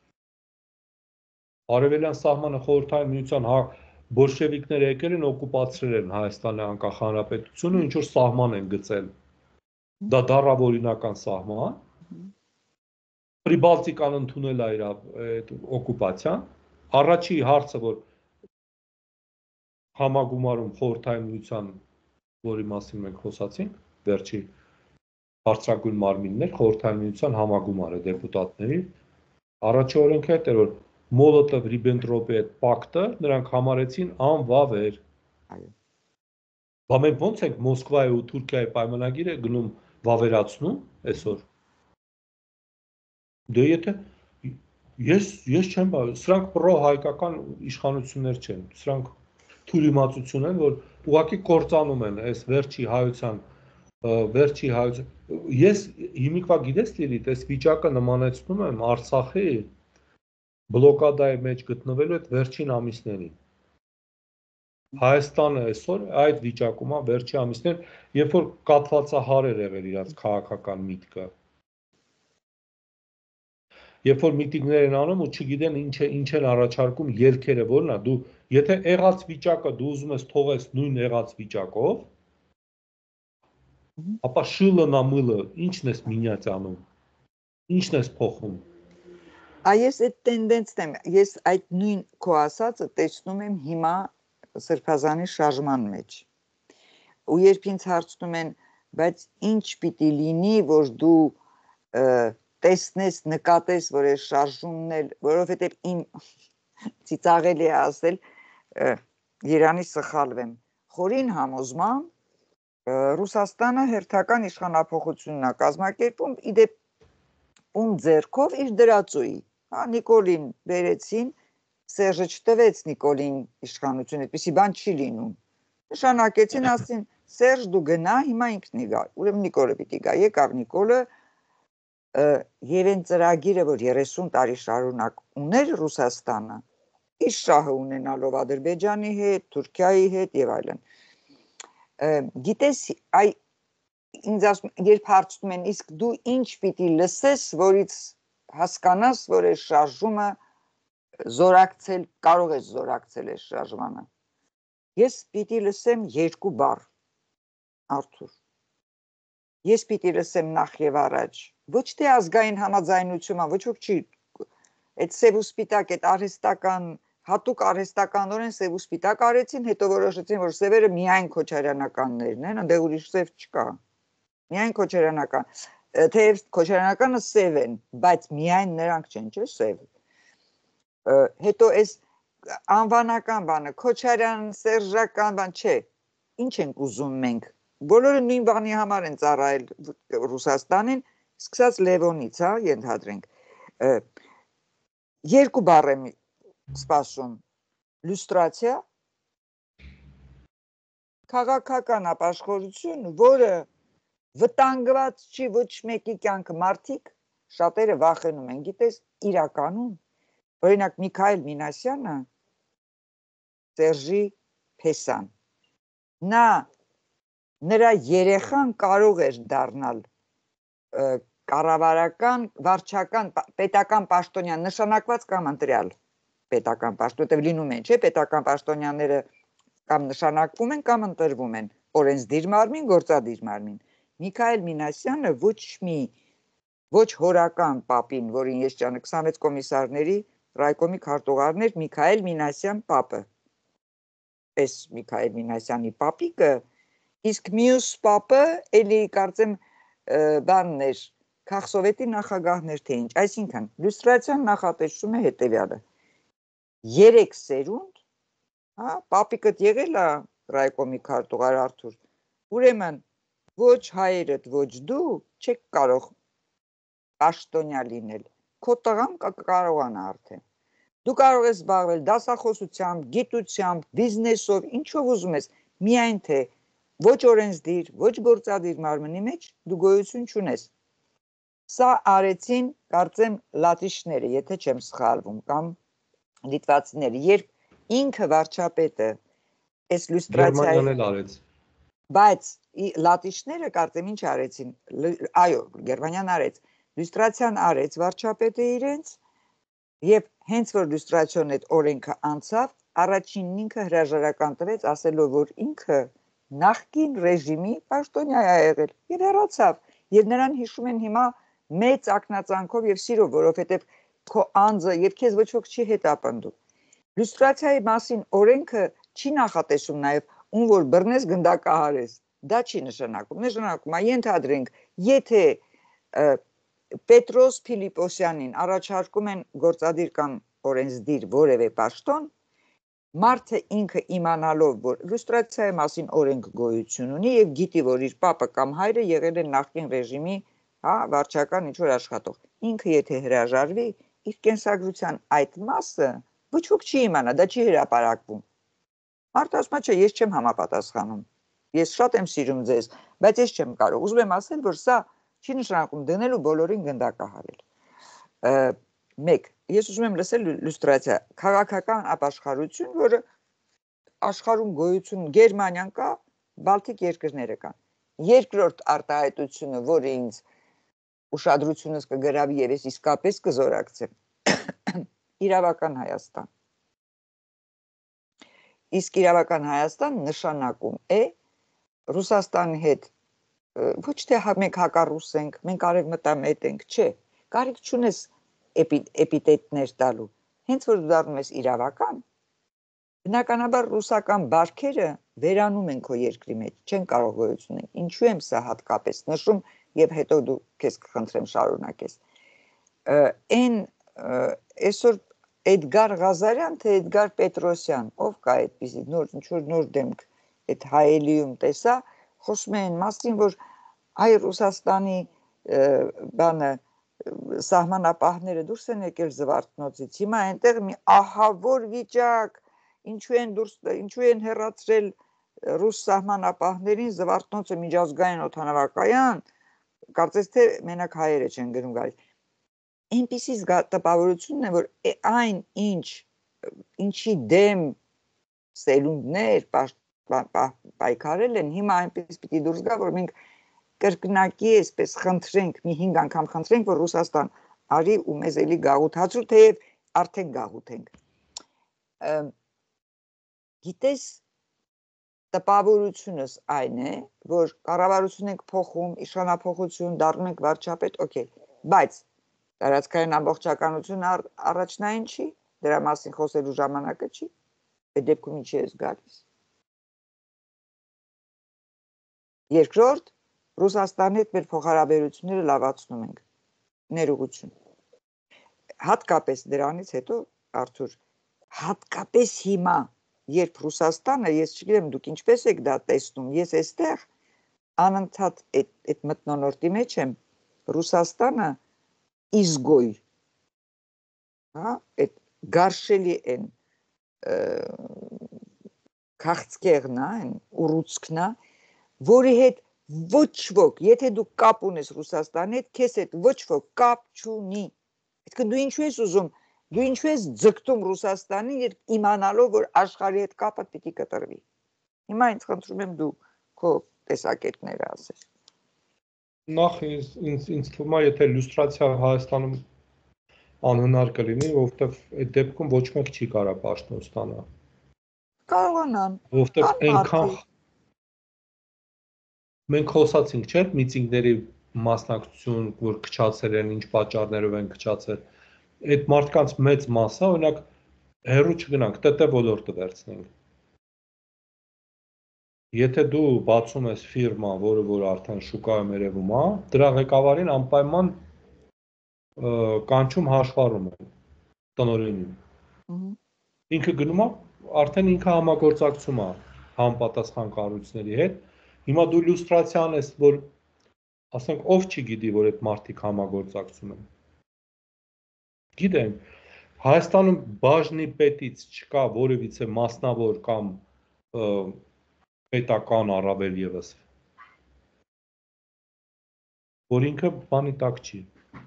Արևելյան սահմանը խորհրդային միության բոլշևիկները եկել են օկուպացրել են Հայաստանի անկախ հանրապետությունը, ինչ որ սահման են գծել։ Դա դառավորինական սահման։ Պրիբալտիկան ընդունել է իր այդ օկուպացիան։ Առաջի հարցը, որ համագումարում խորհրդային միության, որի մասին մենք խոսացինք, վերջի բարձրագույն մարմիններ, խորհրդային միության համագումարը դեպուտատների, առաջի օրենքը այդ էր, որ Մոլոտով-Ռիբենտրոպի այդ պակտը նրանք համարեցին անվավեր։ Բա մենք ո՞նց ենք Մոսկվայի ու Թուրքիայի պայմանագիրը գնում վավերացնում այսօր։ Դե եթե ես չեմ, սրանք պրո-հայկական իշխանություններ չեն, սրանք թույլիմացություն են, որ ուղղակի կործանում են այս վերջի հայության ես հիմիկվա գիտես Լիլիթ, այս վիճակը նմանեցնում եմ Արցախի բլոկադայի մեջ գտնվելու այդ վերջին ամիսներին։ Հայաստանը այսօր այդ վիճակում է վերջի ամիսներ, երբ որ կաթվածահար էր եղել իրաց քաղաքական միտքը։ Երբ որ միտինգներ են անում ու չգիտեն ինչ են առաջարկում ելքերը, որն է, դու եթե եղած վիճակը դու ուզում ես թողես նույն եղած վիճակով, ապա շիլը նա մылը, ինչն ես մինյաց անում, ինչն ես փոխում։
Այս այդ տենդենսն եմ, ես այդ նույն քո ասածը տեսնում եմ հիմա Սրբազանի շարժման մեջ։ Ու երբ ինձ հարցնում են, բայց ինչ պիտի լինի, որ դու տեսնես, նկատես, որ այս շարժումն էլ, որովհետև իմ ծիծաղելի է ասել, Երանի սխալվեմ, խորին համոզմամբ Ռուսաստանը հերթական իշխանափոխությունն է կազմակերպում, իդեպ ում ձեռքով իր դրածոյի, Նիկոլին բերեցին, Սերժը չտվեց Նիկոլին իշխանություն, այդպիսի բան չի լինում։ Նշանակեցին, ասին, Սերժ դու գնա, հիմա ինքն ի գա, ուրեմն Նիկոլը պիտի գա, եկավ Նիկոլը, եւ այն ծրագիրը, որ 30 տարի շարունակ ուներ Ռուսաստանը, իր շահը ունենալով Ադրբեջանի հետ, Թուրքիայի հետ եւ այլն։ Գիտես, ինձ ասում, երբ հարցնում են, իսկ դու ինչ պիտի լսես, որից հասկանաս, որ այս շարժումը զորակցել, կարող ես զորակցել այս շարժմանը։ Ես պիտի լսեմ երկու բառ, Արթուր։ Ես պիտի լսեմ նախ եւ առաջ, ոչ թե ազգային համաձայնությունը, ոչ ոք չի, այդ սև ու սպիտակ, այդ արհեստական, հատուկ արհեստականորեն սև ու սպիտակ արեցին, հետո որոշեցին, որ սևերը միայն քոչարյանականներն են, այնտեղ ուրիշ սև չկա։ Միայն քոչարյանական, թեև քոչարյանականը սև են, բայց միայն նրանք չեն, չէ՞ սև։ Հետո այս անվանական բանը, Քոչարյան, Սերժական բան չէ, ինչ ենք ուզում մենք, բոլորը նույն բանի համար են ծառայել Ռուսաստանին, սկսած Լևոնից, ենթադրենք, երկու բառ եմ սպասում, լյուստրացիա, քաղաքական ապաշխորություն, որը վտանգված չի ոչ մեկի կյանքը, մարդիկ շատերը վախենում են, գիտես, իրականում, օրինակ Միքայել Մինասյանը, Սերժի փեսան, նրա երեխան կարող էր դառնալ կառավարական, վարչական, պետական պաշտոնյան, նշանակված կամ ընտրյալ պետական պաշտոն, որտեղ լինում են, չէ, պետական պաշտոնյաները կամ նշանակվում են կամ ընտրվում են, օրենսդիր մարմին, գործադիր մարմին։ Միքայել Մինասյանը ոչ հորական պապին, որին ես ճանը 26 կոմիսարների ռայկոմի քարտուղարներ Միքայել Մինասյան պապը, պես Միքայել Մինասյանի պապիկը, իսկ մյուս պապը էլի կարծեմ բանն էր, քաղսովետի նախագահներ թե ինչ, այսինքն լյուստրացիան նախատեսում է հետևյալը, 3 սերունդ, պապիկըտ եղել է ռայկոմի քարտուղար Արթուր, ուրեմն ոչ հայերդ, ոչ դու չեք կարող պաշտոնյա լինել, քո տղան կարողանա արդեն, դու կարող ես զբաղվել դասախոսությամբ, գիտությամբ, բիզնեսով, ինչով ուզում ես, միայն թե ոչ օրենսդիր, ոչ գործադիր մարմնի մեջ դու գոյություն չունես։ Սա արեցին, կարծեմ, լատիշները, եթե չեմ սխալվում, կամ լիտվացիները, երբ ինքը վարչապետը այս լյուստրացիայի
Գերմանիան էլ արեց։
Բայց լատիշները կարծեմ ինչ արեցին, այո, Գերմանիան արեց, լյուստրացիան արեց վարչապետը իրենց, եւ հենց որ լյուստրացիոն այդ օրենքը անցավ, առաջինն ինքը հրաժարական տվեց, ասելով, որ ինքը նախկին ռեժիմի պաշտոնյա է եղել եւ հեռացավ, եւ նրան հիշում են հիմա մեծ ակնածանքով եւ սիրով, որովհետեւ քո անձը եւ քեզ ոչ ոք չի հետապնդում։ Լյուստրացիայի մասին օրենքը չի նախատեսում նաեւ ում որ բռնես գնդակահարես, դա չի նշանակում, նշանակում է ենթադրենք, եթե Պետրոս Փիլիպոսյանին առաջարկում են գործադիր կամ օրենսդիր որևէ պաշտոն, մարդը ինքը իմանալով, որ լյուստրացիայի մասին օրենք գոյություն ունի եւ գիտի, որ իր պապը կամ հայրը եղել են նախկին ռեժիմի, վարչական ինչ-որ աշխատող, ինքը եթե հրաժարվի, իր կենսագրության այդ մասը ոչ ոք չի իմանա, դա չի հրապարակվում։ Մարդը ասում է, չէ, ես չեմ համապատասխանում։ Ես շատ եմ սիրում ձեզ, բայց ես չեմ կարող։ Ուզում եմ ասել, որ սա չի նշանակում դնելու բոլորին գնդակահարել։ Մեկ, ես ուզում եմ լսել իլյուստրացիա, քաղաքական ապաշխարություն, որը աշխարհում գոյություն Գերմանիան կա, Բալթիկ երկրները կան։ Երկրորդ արտահայտությունը, որը ինձ ուշադրությունս կգրավի եւ ես իսկապես կզորակցեմ, իրավական Հայաստան։ Իսկ իրավական Հայաստան նշանակում է Ռուսաստանի հետ ոչ թե մենք հակառուս ենք, մենք արևմտամետ ենք, չէ, կարիք չունես էպիտետներ տալու։ Հենց որ դառնում ես իրավական, բնականաբար ռուսական բարքերը վերանում են քո երկրի մեջ, չեն կարող գոյություն ունենալ։ Ինչու եմ սա հատկապես նշում եւ հետո դու քեզ կխնդրեմ շարունակես։ Այն այսօր Էդգար Ղազարյան, թե Էդգար Պետրոսյան, ով կա այդպիսի նոր դեմք, այդ հայելիում տեսա, խոսում են մասին, որ այ Ռուսաստանի բանը սահմանապահները դուրս են եկել Զվարթնոցից, հիմա այնտեղ մի ահավոր վիճակ, ինչու են հեռացրել ռուս սահմանապահներին Զվարթնոցը միջազգային օդանավակայան, կարծես թե մենակ հայերը չեն գնում գալիս։ Այնպիսի տպավորությունն է, որ այն ինչի դեմ սելունդներ պայքարել են, հիմա այնպես պիտի դուրս գա, որ մենք կրկնակի այսպես խնդրենք, մի 5 անգամ խնդրենք, որ Ռուսաստան արի ու մեզ էլի գաղութ հացրու, թեև արդեն գաղութ ենք։ Գիտես, տպավորությունս այն է, որ կառավարություն ենք փոխում, իշխանափոխություն, դառնում ենք վարչապետ, օքեյ, բայց տարածքային ամբողջականություն առաջնային չի, դրա մասին խոսելու ժամանակը չի, այդ դեպքում ինչի ես գալիս։ Երկրորդ, Ռուսաստանի հետ մեր փոխհարաբերությունները լավացնում ենք, ներուղություն։ Հատկապես դրանից հետո, Արթուր, հատկապես հիմա, երբ Ռուսաստանը, ես չգիտեմ դուք ինչպես եք դա տեսնում, ես այստեղ անընդհատ այդ մթնոլորտի մեջ եմ, Ռուսաստանը իզգոյ, այդ գարշելի են քաղցկեղնա, ուռուցքնա, որի հետ ոչ ոք, եթե դու կապ ունես Ռուսաստանի հետ, քեզ հետ ոչ ոք կապ չունի։ Այսինքն դու ինչու ես ուզում, դու ինչու ես ձգտում Ռուսաստանին, երբ իմանալով, որ աշխարհի հետ կապը պիտի կտրվի։ Հիմա ինձ խնդրում եմ դու քո տեսակետները ասես։
Նախ ինձ թվում է, եթե իլյուստրացիա Հայաստանում անհնար կլինի, որովհետև այդ դեպքում ոչ մեկ չի կարող պաշտոն ստանալ։
Կարողանան։
Որովհետև այնքան մենք խոսացինք, չէ՞, միտինգների մասնակցություն, որ քչացել են, ինչ պատճառներով են քչացել։ Այդ մարդկանց մեծ մասը, օրինակ, հեռու չգնանք, ՏՏ ոլորտը վերցնենք։ Եթե դու բացում ես ֆիրմա, որը որ արդեն շուկայում երևում է, դրա ղեկավարին անպայման կանչում հաշվառում են տնօրենին։ Ինքը գնում է, արդեն ինքը համագործակցում է համապատասխան կառույցների հետ։ Հիմա դու իլյուստրացիան ես, որ ասենք ով չգիտի, որ այդ մարդիկ համագործակցում են։ Գիտեն, Հայաստանում բաժնի պետից չկա որևիցե մասնավոր կամ պետական առավել եւս, որ ինքը բանի տակ չի։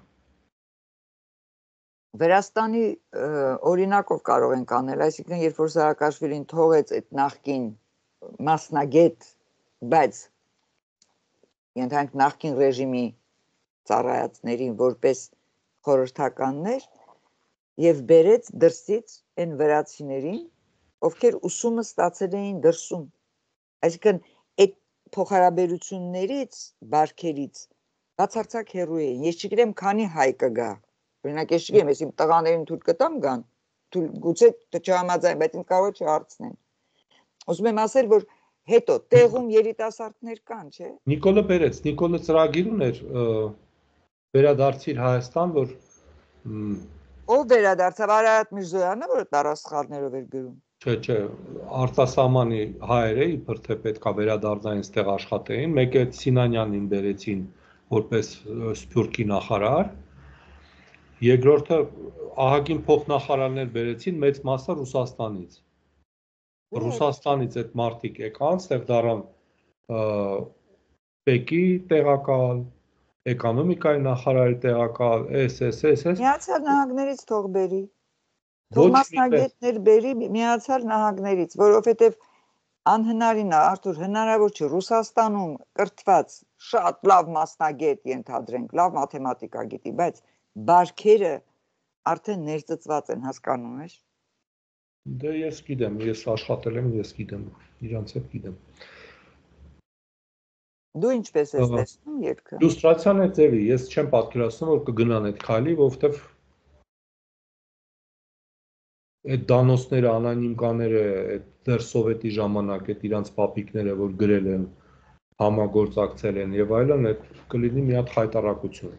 Վրաստանի օրինակով կարող ենք անել, այսինքն երբ որ Սաակաշվիլին թողեց այդ նախկին մասնագետ, բայց ենթանք նախկին ռեժիմի ծառայածներին որպես խորհրդականներ եւ բերեց դրսից այն վրացիներին, ովքեր ուսումը ստացել էին դրսում։ Այսինքն այդ փոխհարաբերություններից, բարքերից բացարձակ հեռու էին։ Ես չգիտեմ քանի հայ կգա։ Օրինակ ես չգիտեմ, ես իմ տղաներին թույլ կտամ գան, գուցե չհամաձայն, բայց ինձ կարող է չհարցնեն։ Ուզում եմ ասել, որ հետո տեղում երիտասարդներ կան, չէ՞։
Նիկոլը բերեց, Նիկոլը ծրագիր ուներ վերադարձիր Հայաստան, որ
ով վերադարձավ Արարատ Միրզոյանը, որ տարասխալներով էր գրում։
Չէ, արտասահմանի հայերը իբր թե պետքա վերադառնային այստեղ աշխատեին, մեկը Սինանյանին բերեցին որպես Սփյուռքի նախարար, երկրորդը ահագին փոխնախարարներ բերեցին, մեծ մասը Ռուսաստանից։ Ռուսաստանից այդ մարդիկ եկան, ստեղ դառան ՊԵԿ-ի տեղակալ, էկոնոմիկայի նախարարի տեղակալ, էս։
Միացյալ Նահանգներից թող բերի։
Ոչ
Թող մասնագետներ բերի Միացյալ Նահանգներից, որովհետև անհնարին է, Արթուր, հնարավոր չէ Ռուսաստանում կրթված շատ լավ մասնագետ ենթադրենք, լավ մաթեմատիկա գիտի, բայց բարքերը արդեն ներծծված են, հասկանում ես։
Դե ես գիտեմ, ես աշխատել եմ, ես գիտեմ, իրանց հետ գիտեմ։
Դու ինչպես ես տեսնում երգը։
Իլյուստրացիան է ձևի, ես չեմ պատկերացնում, որ կգնան այդ քայլի, որովհետև այդ դանոսները, անոնիմկաները, այդ դեռ սովետի ժամանակ այդ իրանց պապիկները, որ գրել են, համագործակցել են եւ այլն, այդ կլինի մի հատ խայտարակություն։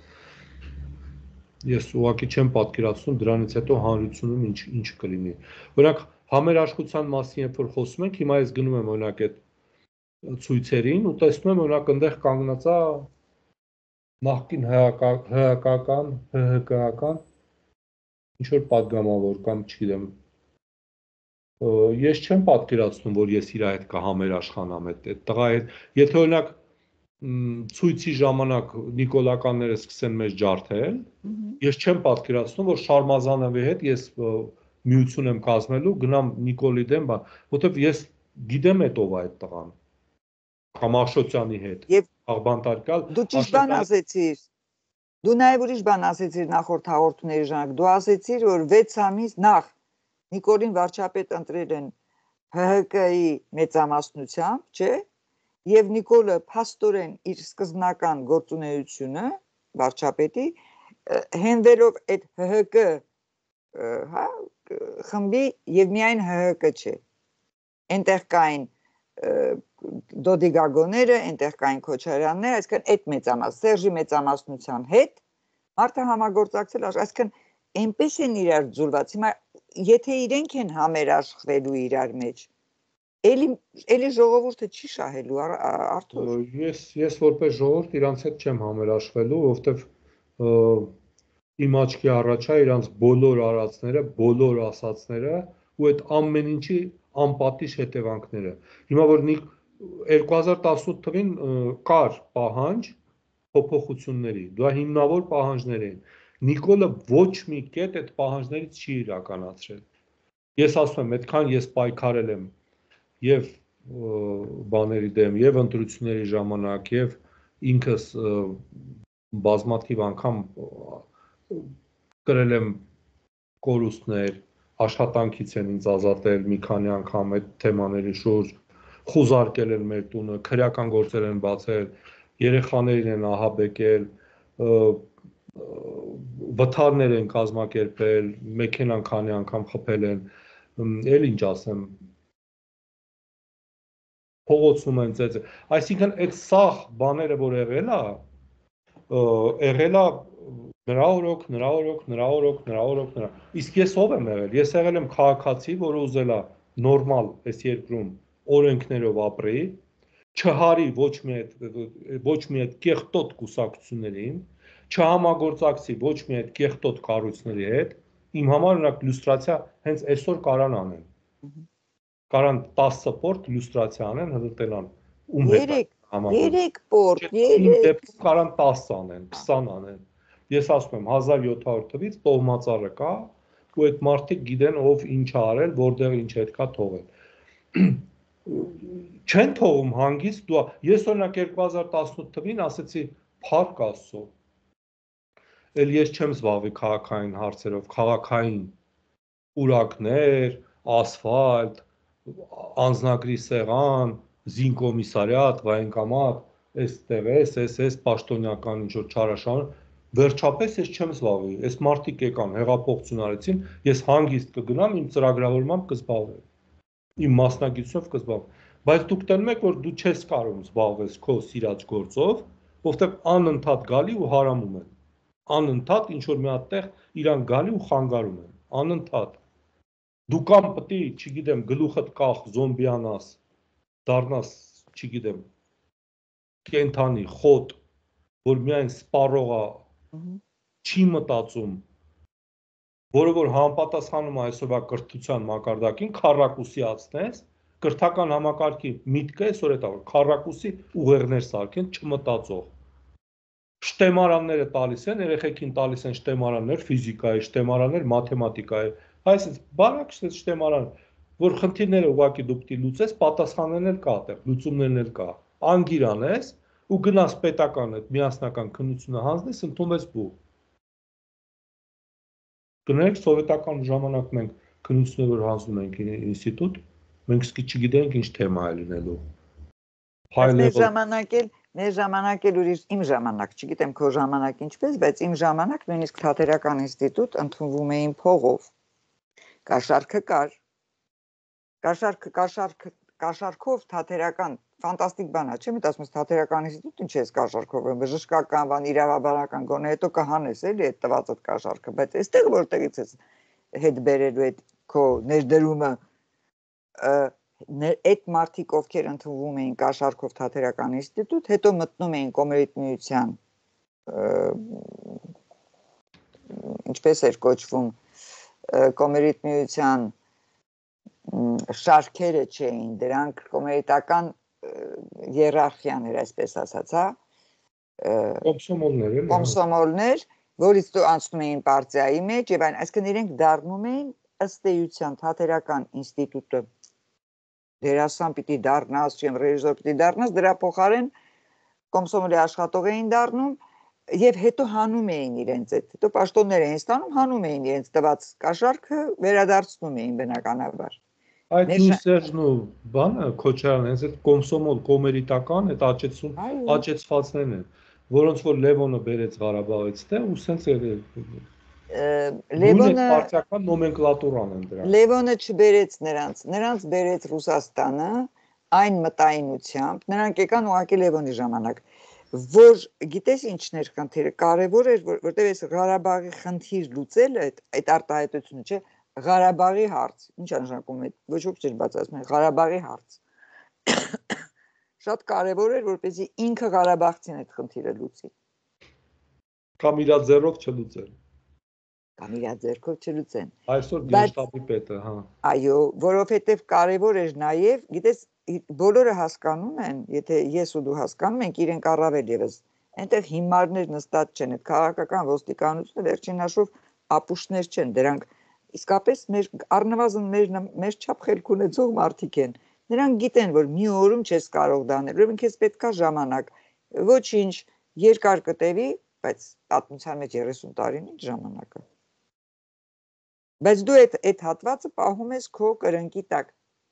Ես ուղղակի չեմ պատկերացնում դրանից հետո հանրությունում ինչ կլինի։ Օրինակ համերաշխության մասին երբ որ խոսում ենք, հիմա ես գնում եմ օրինակ այդ ցույցերին ու տեսնում եմ օրինակ այնտեղ կանգնած է նախկին ՀՀԿ-ական ինչ որ падգամավոր կամ չգիտեմ ես չեմ պատկերացնում որ ես իր հետ կհամերաշխանամ այդ տղա հետ եթե օրինակ ցույցի ժամանակ նիկոլականները սկսեն մեզ ջարդել ես չեմ պատկերացնում որ Շարմազանովի հետ ես միություն եմ կազմելու գնամ Նիկոլի դեմ որովհետև ես գիտեմ ով է այդ տղան կամ Աշոտյանի հետ աղբանտարկալ
դու ճիշտ բան ասեցիր դու նաև ուրիշ բան ասեցիր նախորդ հաղորդումների ժամանակ դու ասեցիր որ 6 ամիս նախ Նիկոլին վարչապետ ընտրել են ՀՀԿ-ի մեծամասնությամբ չէ եւ Նիկոլը փաստորեն իր սկզբնական գործունեությունը վարչապետի հենվելով այդ ՀՀԿ հա խմբի եւ միայն ՀՀԿ չէ այնտեղ կային Դոդի Գագոները, այնտեղ կային Քոչարյանները, այսինքն այդ մեծամասն, Սերժի մեծամասնության հետ մարդը համագործակցել, այսինքն այնպես են իրար ձուլված։ Հիմա եթե իրենք են համերաշխվելու իրար մեջ, էլի ժողովուրդը չի շահելու, Արթուր։
Ես որպես ժողովուրդ իրանց հետ չեմ համերաշխվելու, որովհետև իմ աչքի առաջ է իրանց բոլոր արածները, բոլոր ասածները ու այդ ամեն ինչի անպատիժ հետևանքները։ Հիմա որ 2018 թվին կար պահանջ փոփոխությունների, դա հիմնավոր պահանջներ էին։ Նիկոլը ոչ մի կետ այդ պահանջներից չի իրականացրել։ Ես ասում եմ, այդքան ես պայքարել եմ եւ բաների դեմ, եւ ընտրությունների ժամանակ, եւ ինքս բազմաթիվ անգամ կրել եմ կորուստներ, աշխատանքից են ինձ ազատել մի քանի անգամ այդ թեմաների շուրջ, խուզարկել են մեր տունը, քրեական գործեր են բացել, երեխաներին են ահաբեկել, վթարներ են կազմակերպել, մեքենան քանի անգամ խփել են, էլ ինչ ասեմ, փողոցում են ծեծել, այսինքն այդ սաղ բաները որ եղել է նրա օրոք, իսկ ես ով եմ եղել, ես եղել եմ քաղաքացի, որը ուզել է նորմալ այս երկրում օրենքներով ապրի, չհարի ոչ մի այդ կեղտոտ կուսակցություններին, չհամագործակցի ոչ մի այդ կեղտոտ կառույցների հետ, իմ համար օրինակ լյուստրացիա հենց այսօր կարան անեն, կարան 10 պորտ լյուստրացիա անեն, հրտելան, ում հետ
Երեք պորտ,
իմ դեպքում կարան 10 անեն, 20 անեն, ես ասում եմ 1700 թվից տոհմածառը կա ու այդ մարդիկ գիտեն ով ինչ է արել, որտեղ ինչ հետքա թողել չեն թողում հանգիստ ես օրինակ 2018 թվին ասեցի փառք Աստծո էլ ես չեմ զբաղվի քաղաքային հարցերով քաղաքային պուրակներ ասֆալտ անձնագրի սեղան զինկոմիսարիատ վայնկամատ այստեղ էս պաշտոնյական ինչ որ չարաշահան վերջապես ես չեմ զբաղվի այս մարդիկ եկան հեղափոխություն արեցին ես հանգիստ կգնամ իմ ծրագրավորմամբ կզբաղվեմ իմ մասնագիտությամբ կզբաղվեմ բայց դուք տենում եք որ դու չես կարող զբաղվես քո սիրած գործով որովհետև անընդհատ գալի ու հարամում են անընդհատ ինչ որ մի հատ տեղ իրան գալի ու խանգարում են անընդհատ դու կամ պետք է չգիտեմ գլուխդ կախ զոմբիանաս դառնաս չգիտեմ կենթանի խոտ որ միայն սպառողա չի մտածում որը որ համապատասխանում է այսօրվա կրթության մակարդակին, քառակուսիացնես, կրթական համակարգի միտքը այսօր է դա, որ քառակուսի ուղեղներ սարքեն չմտածող։ Շտեմարանները տալիս են, երեխեքին տալիս են շտեմարաններ ֆիզիկայի, շտեմարաններ մաթեմատիկայի, այսինքն բարակ շտեմարան, որ խնդիրները ուղղակի դու պիտի լուծես, պատասխաններն էլ կա այդտեղ, լուծումներն էլ կա։ Անգիր անես ու գնաս պետական այդ միասնական քննությունը հանձնես, ընդունվես բու։ Կներեք, սովետական ժամանակ մենք քննություններ որ հանձնում ենք ինստիտուտ, մենք սկի չգիտենք ինչ թեմա է լինելու։
Մեր ժամանակ էլ ուրիշ իմ ժամանակ, չգիտեմ քո ժամանակ ինչպես, բայց իմ ժամանակ նույնիսկ թատերական ինստիտուտ ընդունվում էին փողով։ Կաշառքը կար։ Կաշառքով թատերական ֆանտաստիկ բան է, չէ՞, ասում ես թատերական ինստիտուտ ինչ ես կաշառքով, բժշկական բան, իրավաբանական գոնե հետո կհանես էլի այդ տվածդ կաշառքը, բայց այստեղ որտեղից ես հետ բերելու այդ քո ներդրումը այդ մարդիկ ովքեր ընդունվում էին կաշառքով թատերական ինստիտուտ, հետո մտնում էին Կոմերիտ միության ինչպես էր կոչվում Կոմերիտ միության շարքերը չէին, դրանք կոմերիտական հիերարխիան էր, այսպես ասած, հա։
Կոմսոմոլներ,
Կոմսոմոլներ, որից դու անցնում էին պարտիայի մեջ եւ այն, այսինքն իրենք դառնում էին ըստ էության թատերական ինստիտուտը դերասան պիտի դառնաս, չեմ ռեժիսոր պիտի դառնաս, դրա փոխարեն կոմսոմոլի աշխատող էին դառնում եւ հետո հանում էին իրենց այդ, հետո պաշտոններ էին ստանում, հանում էին իրենց տված կաշառքը, վերադարձնում էին բնականաբար։
Այդ նույն Սերժն ու բանը Քոչարյանը, հենց այդ կոմսոմոլ կոմերիտական այդ աճեցվածներն են, որոնց որ Լևոնը բերեց Ղարաբաղից դե ու սենց Լևոնը պարտիական նոմենկլատուրան են դրանք։
Լևոնը չբերեց նրանց բերեց Ռուսաստանը այն մտայնությամբ, նրանք եկան ուղղակի Լևոնի ժամանակ, որ գիտես ինչն էր խնդիրը, կարևոր էր, որտեղ այս Ղարաբաղի խնդիր լուծելը, այդ արտահայտությունը, չէ, Ղարաբաղի հարց, ինչ նշանակում է, ոչ ոք չէր բացասում, Ղարաբաղի հարց։ Շատ կարևոր էր, որպեսզի ինքը Ղարաբաղցին այդ խնդիրը լուծի։
Կամ իր ձեռով չլուծեն։
Կամ իր ձեռքով չլուծեն։
Այսօր գեշտաբի պետը, հա։
Այո, որովհետև կարևոր էր նաև, գիտես, բոլորը հասկանում են, եթե ես ու դու հասկանում ենք, իրենք առավել եւս, այնտեղ հիմարներ նստած չեն, այդ քաղաքական ոստիկանությունը վերջին հաշվով ապուշներ չեն, դրանք իսկապես մեր առնվազն մեր չափ խելք ունեցող մարդիկ են։ Նրանք գիտեն, որ մի օրում չես կարող դանել, ուրեմն քեզ պետքա ժամանակ, ոչինչ, երկար կտևի, բայց պատմության մեջ 30 տարին ինչ ժամանակը։ Բայց դու այդ հատվածը պահում ես քո կրնկի տակ։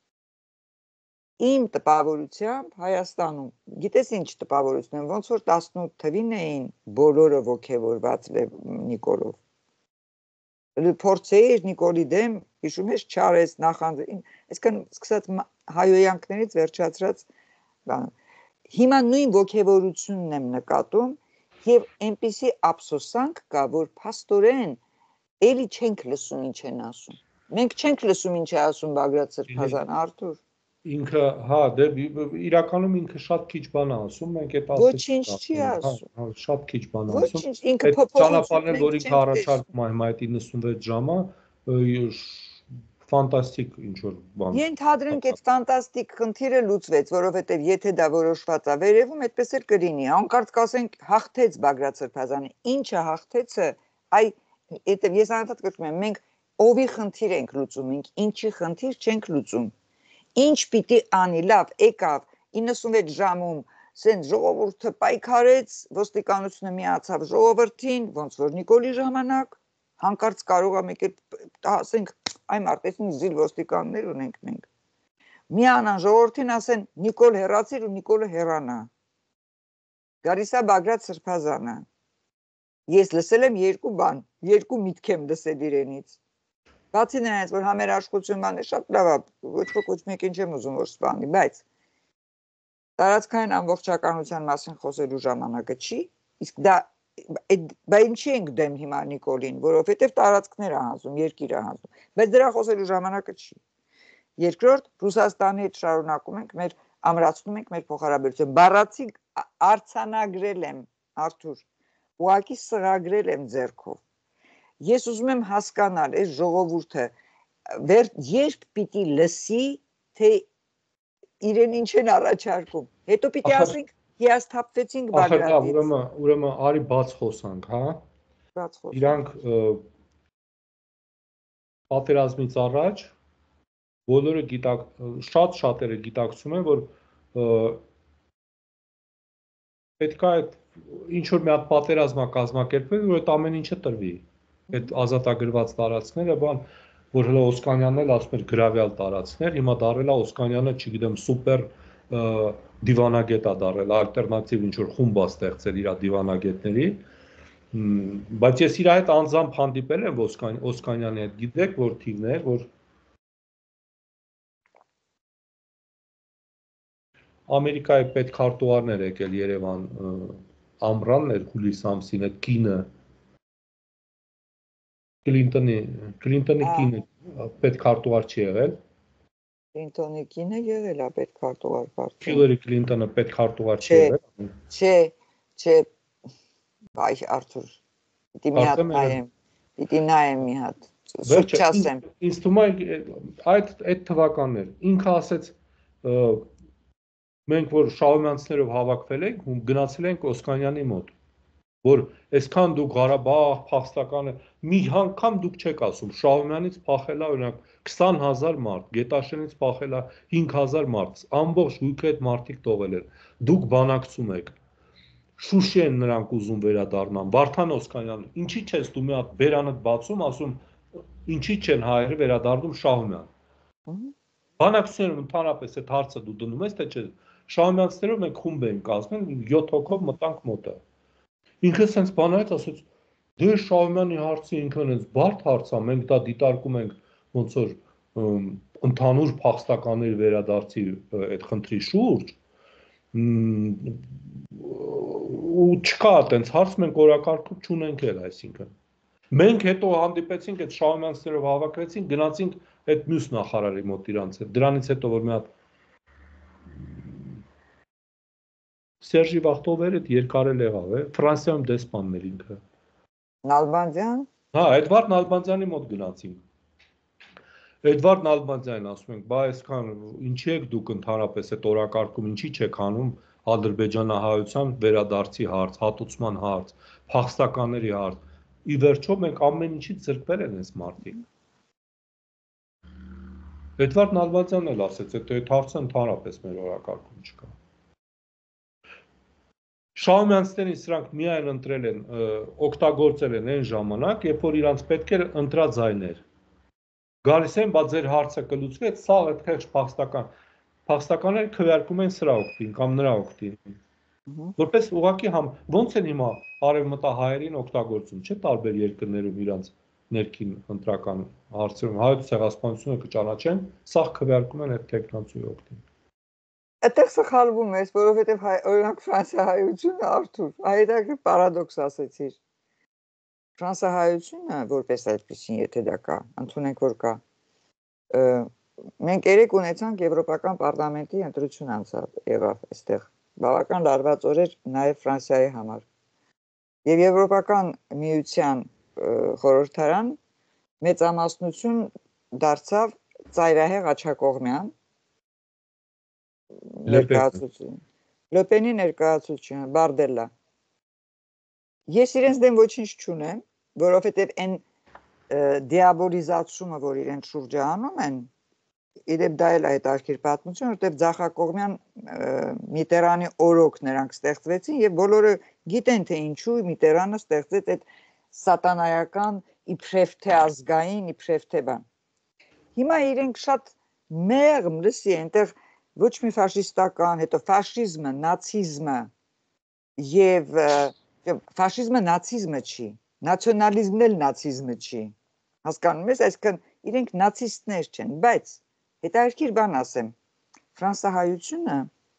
Իմ տպավորությամբ Հայաստանում, գիտես ինչ տպավորություն են, ոնց որ 18 թվին էին բոլորը ոգևորված Նիկոլով։ Փորձեիր Նիկոլի դեմ, հիշում ես, չարես նախանձ, այսքան սկսած հայոյանքներից վերջացրած բան։ Հիմա նույն ոգևորությունն եմ նկատում եւ այնպիսի ափսոսանք կա, որ փաստորեն էլի չենք լսում ինչ են ասում։ Մենք չենք լսում ինչ է ասում Բագրատ Սրբազանը, Արթուր։
Ինքը, հա, դե իրականում ինքը շատ քիչ բան է ասում, մենք այդ ասեցինք։
Ոչինչ չի ասում։
Հա, շատ քիչ բան է ասում։
Ոչինչ, ինքը փոփոխություններ,
որ ինքը առաջարկում է հիմա այդ 96 ժամը, ֆանտաստիկ ինչ որ բան։
Ենթադրենք այդ ֆանտաստիկ խնդիրը լուծվեց, որովհետև եթե դա որոշված է վերևում, այդպես էլ կլինի։ Անկարծ կասենք հաղթեց Բագրատ Սրբազանը։ Ինչը հաղթեցը, այ այդտեղ ես անդադ կրկնում եմ, մենք ովի խնդիր ենք լուծում, մենք ինչի խնդիր չենք լուծում։ Ինչ պիտի անի, լավ, եկավ 96 ժամում, սենց ժողովուրդը պայքարեց, ոստիկանությունը միացավ ժողովրդին, ոնց որ Նիկոլի ժամանակ, հանկարծ կարող է մեկ ասենք, այ մարտեսին զիլ ոստիկաններ ունենք մենք։ Միանան ժողովրդին ասեն Նիկոլ հեռացիր ու Նիկոլը հեռանա։ Գալիս է Բագրատ Սրբազանը։ Ես լսել եմ երկու միտք եմ լսել իրենից։ Բացի նրանից, որ համերաշխություն բան է, շատ լավ է, ոչ մեկին չեմ ուզում որ սպանի, բայց տարածքային ամբողջականության մասին խոսելու ժամանակը չի, իսկ դա բա ինչի ենք դեմ հիմա Նիկոլին, որովհետև տարածքներ է հանձնում, երկիր է հանձնում, բայց դրա խոսելու ժամանակը չի։ Երկրորդ, Ռուսաստանի հետ շարունակում ենք ամրացնում ենք մեր փոխհարաբերությունը։ Բառացի արձանագրել եմ, Արթուր, ուղղակի սղագրել եմ ձեռքով։ ես ուզում եմ հասկանալ այս ժողովուրդը երբ պիտի լսի, թե իրեն ինչ են առաջարկում։ Հետո պիտի ասենք հիասթափվեցինք Բագրատից։
Ուրեմն արի բաց խոսանք, հա։
Բաց խոսանք։
Իրանք պատերազմից առաջ բոլորը շատերը գիտակցում են, որ պետք է այդ ինչ որ մի հատ պատերազմա կազմակերպել, որ այդ ամեն ինչը տրվի։ Այդ ազատագրված տարածքները, որ հələ Օսկանյանն էլ ասում էր գրավյալ տարածքներ, հիմա դարել է Օսկանյանը, չգիտեմ, սուպեր դիվանագետ է դարել, ալտերնատիվ ինչ որ խումբ է ստեղծել իր դիվանագետների, բայց ես իր հետ անձամբ հանդիպել եմ Օսկանյանի հետ, գիտեք որ թիվներ, որ Ամերիկայի պետքարտուղարներ եկել Երևան ամռանն էր հուլիս ամսին, այդ կինը Կլինտոնի կինը պետքարտուղար չի եղել։
Կլինտոնի կինը եղել է պետքարտուղար կարծեմ։
Հիլարի Կլինտոնը պետքարտուղար չի եղել։
Չէ, բայ Արթուր, պիտի նայեմ մի հատ, սուտ չասեմ։
Ինձ թվում է այդ թվականներ, ինքը ասեց մենք որ Շահումյանցներով հավաքվել ենք, գնացել ենք Օսկանյանի մոտ, որ այսքան դուք Ղարաբաղ, Փախստականը, մի անգամ դուք չեք ասում, Շահումյանից փախելա օրինակ 20000 մարդ, Գետաշենից փախելա 5000 մարդ, ամբողջ հույքը այդ մարդիկ տողել են, դուք բանակցում եք, Շուշի են նրանք ուզում վերադառնան, Վարդան Օսկանյանը, ինչի՞ չես դու մի հատ բերանդ բացում, ասում, ինչի՞ չեն հայերը վերադառնում Շահումյան։ Բանակցություններում ընդհանրապես այդ հարցը դու դնում ես, թե չէ։ Շահումյանցներով մենք խումբ ենք կազմել, 7 հոգով մտանք մոտը։ Ինքը sense բանայից ասաց, դե Շահումյանի հարցը ինքն էս բարդ հարց է, մենք դա դիտարկում ենք ոնց որ ընդհանուր փախստականների վերադարձի այդ խնդրի շուրջ։ Ու չկա այդպես հարց, մենք օրակարգում չունենք էլ, այսինքն։ Մենք հետո հանդիպեցինք այդ Շահումյանցներով հավաքվեցինք, գնացինք այդ մյուս նախարարի մոտ իրանց հետ։ Դրանից հետո որ մի հատ Սերժի Վախտովերը երկարել եղավ, Ֆրանսիայում դեսպանն էր ինքը։
Նալբանդյան։
Հա, Էդվարդ Նալբանդյանի մոտ գնացինք։ Էդվարդ Նալբանդյանին ասում ենք, բա այսքան ինչի եք դուք ընդհանրապես այդ օրակարգում ինչի չեք անում ադրբեջանահայության վերադարձի հարց, հատուցման հարց, փախստականների հարց։ Ի վերջո մենք ամեն ինչից զրկվել են այս մարդիկ։ Էդվարդ Նալբանդյանն էլ ասեց, այդ հարցը ընդհանրապես մեր օրակարգում չկա։ Շահումյանցներին սրանք միայն ընտրել են, օգտագործել են այն ժամանակ, երբ որ իրանց պետք էր ընտրաձայներ։ Գալիս են, բա ձեր հարցը կլուծվի, այդ սաղ այդ քեջ փախստականները քվեարկում են սրա օգտին կամ նրա օգտին։ Որպես ուղղակի ոնց են հիմա արևմտահայերին օգտագործում, չէ՞ տարբեր երկրներում իրանց ներքին ընտրական հարցերում հայոց ցեղասպանությունը կճանաչեն, սաղ քվեարկում են այդ տեխնացուի օգտին։
Այդտեղ սխալվում ես, որովհետև օրինակ ֆրանսիահայությունը Արթուր, այդտեղ պարադոքս ասեցիր։ Ֆրանսիահայությունը որպես այդպեսին, եթե դա կա, ընդունենք որ կա։ Մենք երեք ունեցանք Եվրոպական պարլամենտի ընտրություն եղավ այստեղ։ Բավական լարված օր էր նաև Ֆրանսիայի համար։ Եվ Եվրոպական միության խորհրդարան մեծամասնություն դարձավ ծայրահեղ աջակողմյան ներկայացություն։ Լոպենի ներկայացությունը, Բարդելլա։ Ես իրենց դեմ ոչինչ չունեմ, որովհետև այն դիաբոլիզացումը, որ իրենց շուրջը անում են, իրեւ դա էլ է հետաքրքիր պատմություն, որովհետև ձախակողմյան Միտերանի օրոք նրանք ստեղծվեցին եւ բոլորը գիտեն թե ինչու Միտերանը ստեղծեց այդ սատանայական իբրև թե ազգային, իբրև թե բան։ Հիմա իրենք շատ մեղմ լսի, այնտեղ ոչ մի ֆաշիստական, հետո ֆաշիզմը, նացիզմը եւ ֆաշիզմը նացիզմը չի, նացիոնալիզմն էլ նացիզմը չի։ Հասկանում ես, այսինքն իրենք նացիստներ չեն, բայց հետաքրքիր բան ասեմ, ֆրանսահայությունը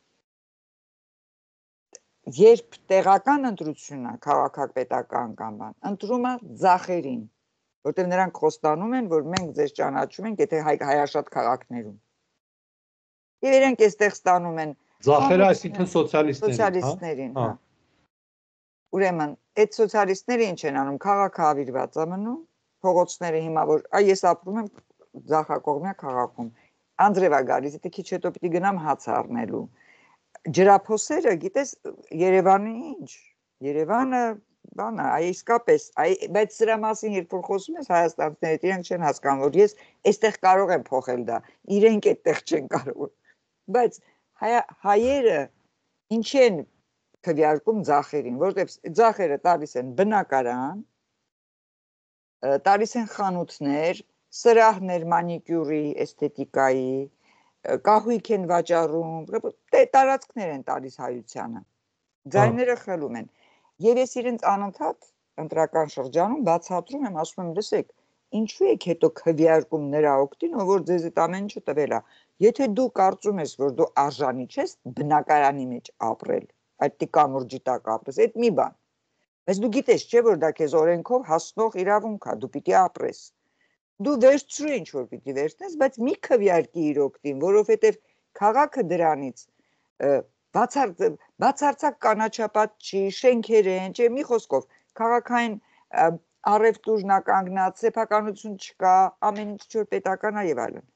երբ տեղական ընտրությունն է, քաղաքապետական կամ բան, ընտրում է ձախերին, որտեղ նրանք խոստանում են, որ մենք ձեզ ճանաչում ենք, եթե հայաշատ քաղաքներում։ Եվ իրենք այստեղ ստանում են
ձախերը, այսինքն սոցիալիստներին,
սոցիալիստներին, հա։ Ուրեմն այդ սոցիալիստները ինչ են անում, քաղաքավիրված են մնում, փողոցները հիմա որ ես ապրում եմ ձախակողմյա քաղաքում, անձրև է գալիս, եթե քիչ հետո պիտի գնամ հաց առնելու։ Ջրափոսերը, գիտես, Երևանի ինչ, Երևանը բան է, իսկապես, բայց սրա մասին երբ որ խոսում ես հայաստանցիները, իրենք չեն հասկանում, որ ես այստեղ կարող եմ փոխել դա, իրենք այդտեղ չեն կարող։ Բայց հայերը ինչ են քվեարկում ձախերին, որովհետև ձախերը տալիս են բնակարան, տալիս են խանութներ, սրահներ մանիկյուրի, էսթետիկայի, կահույք են վաճառում, տարածքներ են տալիս հայությանը, ձայները խլում են։ Եվ ես իրենց անընդհատ ընտրական շրջանում բացատրում եմ, ասում եմ, լսեք, ինչու եք հետո քվեարկում նրա օգտին, ով որ ձեզ այդ ամեն ինչը տվել է։ Եթե դու կարծում ես, որ դու արժանի չես բնակարանի մեջ ապրել, այդ կամուրջի տակ ապրես, այդ մի բան։ Բայց դու գիտես, չէ՞ որ դա քեզ օրենքով հասնող իրավունք է, դու պիտի ապրես։ Դու վերցրու ինչ որ պիտի վերցնես, բայց մի քվեարկի իր օգտին, որովհետև քաղաքը դրանից բացարձակ կանաչապատ չի, շենքեր են, չէ, մի խոսքով, քաղաքային առևտուրն է կանգնած, սեփականություն չկա, ամեն ինչ որ պետական է եւ այլն։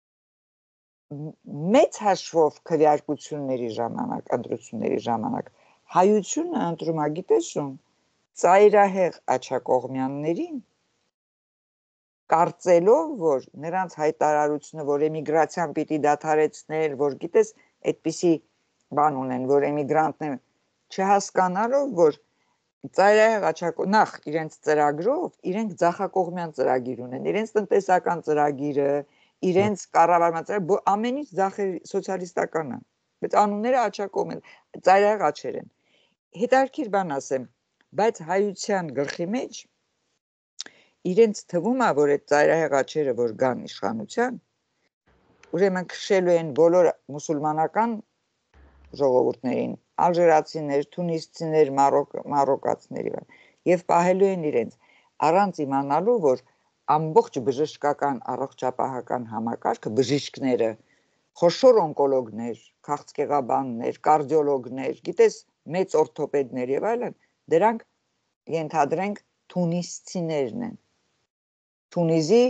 Մեծ հաշվով քվեարկությունների ժամանակ, ընտրությունների ժամանակ հայությունը ընտրում է, գիտես ում, ծայրահեղ աչակողմյաններին, կարծելով, որ նրանց հայտարարությունը, որ էմիգրացիան պիտի դադարեցնել, որ գիտես, այդպիսի բան ունեն, որ էմիգրանտները չհասկանալով, որ ծայրահեղ աչակող նախ իրենց ծրագրով, իրենք ձախակողմյան ծրագիր ունեն, իրենց տնտեսական ծրագիրը, իրենց կառավարման ծրագիրը, ամեն ինչ սոցիալիստական է, բայց անունները աչակողմ են, ծայրահեղ աչեր են։ Հետաքրքիր բան ասեմ, բայց հայության գլխի մեջ իրենց թվում է, որ այդ ծայրահեղ աչերը, որ գան իշխանության, ուրեմն քշելու են բոլոր մուսուլմանական ժողովուրդներին, ալժիրացիներ, թունիսցիներ, մարոկացիներ եւ պահելու են իրենց առանց իմանալու, որ ամբողջ բժշկական առողջապահական համակարգը բժիշկները, խոշոր օնկոլոգներ, քաղցկեղաբաններ, կարդիոլոգներ, գիտես, մեծ օրթոպեդներ եւ այլն, դրանք ենթադրենք թունիսցիներն են։ Թունիզի,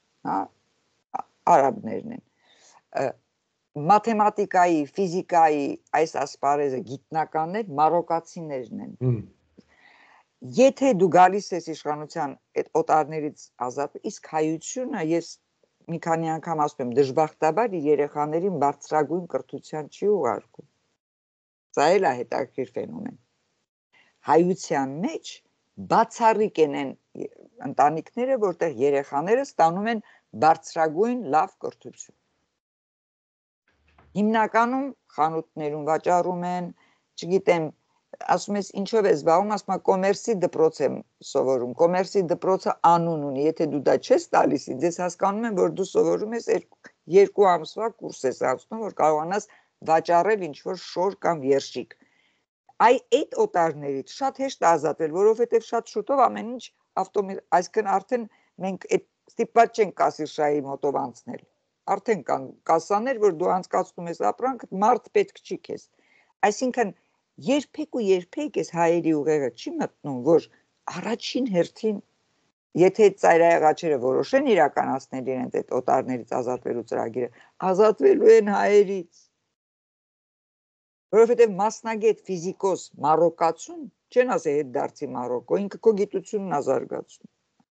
արաբներն են։ Մաթեմատիկայի, ֆիզիկայի այս ասպարեզը գիտնականներ մարոկացիներն են։ Եթե դու գալիս ես իշխանության այդ օտարներից ազատ, իսկ հայությունը ես մի քանի անգամ ասում եմ, դժբախտաբար երեխաներին բարձրագույն կրթության չի ուղարկում։ Սա էլ է հետաքրքիր ֆենոմեն։ Հայության մեջ բացառիկ են ընտանիքները, որտեղ երեխաները ստանում են բարձրագույն լավ կրթություն։ Հիմնականում խանութներում վաճառում են, չգիտեմ, ասում ես ինչով ես զբաղվում, ասում եմ կոմերսի դպրոց եմ սովորում, կոմերսի դպրոցը անուն ունի, եթե դու դա չես տալիս, ես հասկանում եմ, որ դու սովորում ես 2 ամսվա կուրս ես անցնում, որ կարողանաս վաճառել ինչ-որ շոր կամ երշիկ։ Այդ օտարներից շատ հեշտ է ազատվել, որովհետև շատ շուտով ամեն ինչ այսինքն արդեն մենք այդ ստիպված չենք կասիրշայի մոտով անցնել։ Արդեն կան կասաներ, որ դու անցկացնում ես ապրանք, մարդ պետք չի քեզ։ Այսինքն երբեք ու երբեք այս հայերի ուղեղը չի մտնում, որ առաջին հերթին, եթե ծայրահեղ աչերը որոշեն իրականացնել իրենց այդ օտարներից ազատվելու ծրագիրը, ազատվելու են հայերից։ Որովհետև մասնագետ ֆիզիկոս մարոկացուն չեն ասել հետ դարձի Մարոկո, ինքը քո գիտությունն է զարգացնում։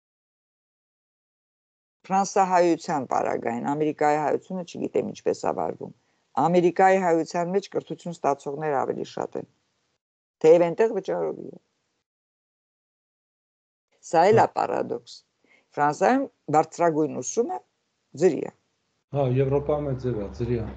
Ֆրանսահայության պարագային, Ամերիկայի հայությունը չգիտեմ ինչպես է վարվում։ Ամերիկայի հայության մեջ կրթություն ստացողներ ավելի շատ են։ Թեև այնտեղ վճարովի է։ Սա էլ է պարադոքս։ Ֆրանսիայում բարձրագույն ուսումը ձրի է։
Հա, Եվրոպայում է ձրի է։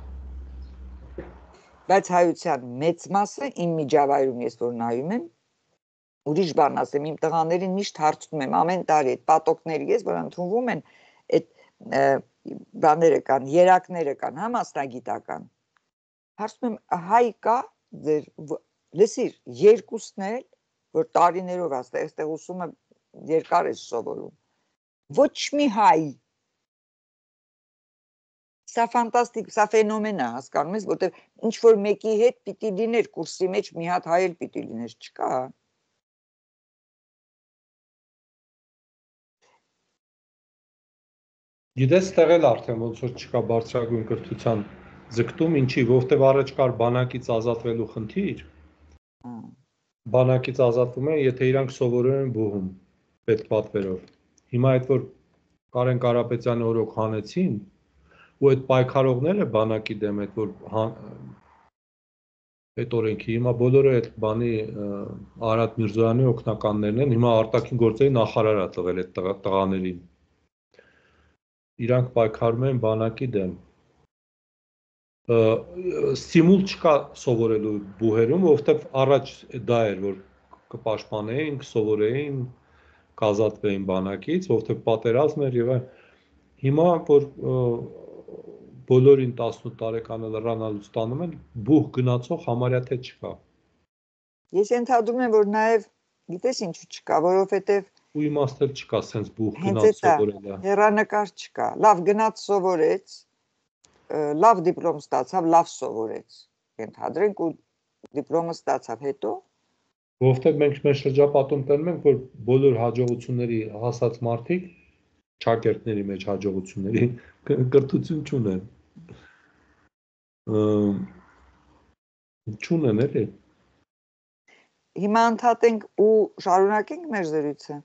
Բայց հայության մեծ մասը իմ միջավայրում ես որ նայում եմ, ուրիշ բան ասեմ, իմ տղաներին միշտ հարցնում եմ ամեն տարի այդ պատոկների ես, որ ընդունվում են այդ բաները կան, երակները կան, հա մասնագիտական։ Հարցնում եմ, հայ կա ձեր, լսիր, երկուսն էլ, որ տարիներով այստեղ ուսումը երկար է սովորում։ Ոչ մի հայ։ Սա ֆանտաստիկ, սա ֆենոմեն է, հասկանում ես, որտեղ ինչ որ մեկի հետ պիտի լիներ կուրսի մեջ մի հատ հայ էլ պիտի լիներ, չկա։
Գիտես, ստեղել արդեն ոնց որ չկա բարձրագույն կրթության ձգտում, ինչի, որովհետև առաջ կար բանակից ազատվելու խնդիր, բանակից ազատվում են, եթե իրանք սովորել են բուհում, պետպատվերով։ Հիմա այդ որ Կարեն Կարապետյանի օրոք հանեցին, ու այդ պայքարողները բանակի դեմ այդ որ այդ օրենքի հիմա բոլորը այդ բանի Արադ Միրզոյանի օգնականներն են, հիմա արտաքին գործերի նախարարը տվել այդ տղաներին։ Իրանք պայքարում են բանակի դեմ։ Ստիմուլ չկա սովորելու բուհերում, որովհետև առաջ դա էր, որ կպաշտպանեին, կսովորեին, կազատվեին բանակից, որովհետև պատերազմ էր եւ հիմա որ բոլորին 18 տարեկանը լրանալուց տանում են, բուհ գնացող համարյա թե չկա։
Ես ենթադրում եմ, որ նաև գիտես ինչու չկա, որովհետև
ու իմաստել չկա սենց բուհ գնաց սովորելը։
Հեռանկար չկա։ Լավ գնաց սովորեց, լավ դիպլոմ ստացավ, լավ սովորեց։ Ենթադրենք ու դիպլոմը ստացավ հետո
Որովհետև մենք մեր շրջապատում տենում ենք, որ բոլոր հաջողությունների հասած մարդիկ ճակերտների մեջ հաջողությունների կրթություն չունեն։ Չունեն էլի։
Հիմա ընդհատենք ու շարունակենք մեր զրույցը։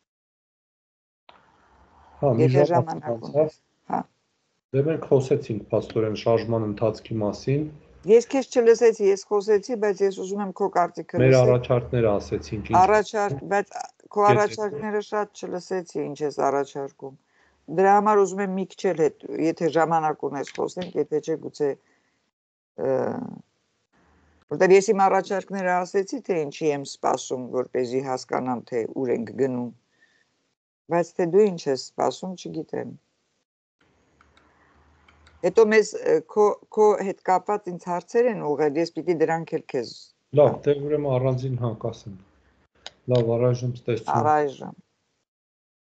Հա, մի
Եթե
ժամանակ անցավ։
Հա։
Դե մենք խոսեցինք փաստորեն շարժման ընթացքի մասին։
Ես քեզ չլսեցի, ես խոսեցի, բայց ես ուզում եմ քո կարծիքը
Մեր
լսել։
առաջարկները ասեցինք,
բայց քո առաջարկները շատ չլսեցի, ինչ ես առաջարկում։ Դրա համար ուզում եմ մի քիչ էլ հետ, եթե ժամանակ ունես խոսենք, եթե չէ գուցե որտեղ ես իմ առաջարկները ասեցի, թե ինչի եմ սպասում, որպեսզի հասկանամ, թե ուր ենք գնում։ Բայց թե դու ինչ ես սպասում, չգիտեմ։ Հետո մեզ քո հետ կապված ինձ հարցեր են ուղղել, ես պիտի դրանք էլ քեզ։
Լավ, դե ուրեմն առանձին հա կասեմ։ Լավ, առայժմ տեսություն։
Առայժմ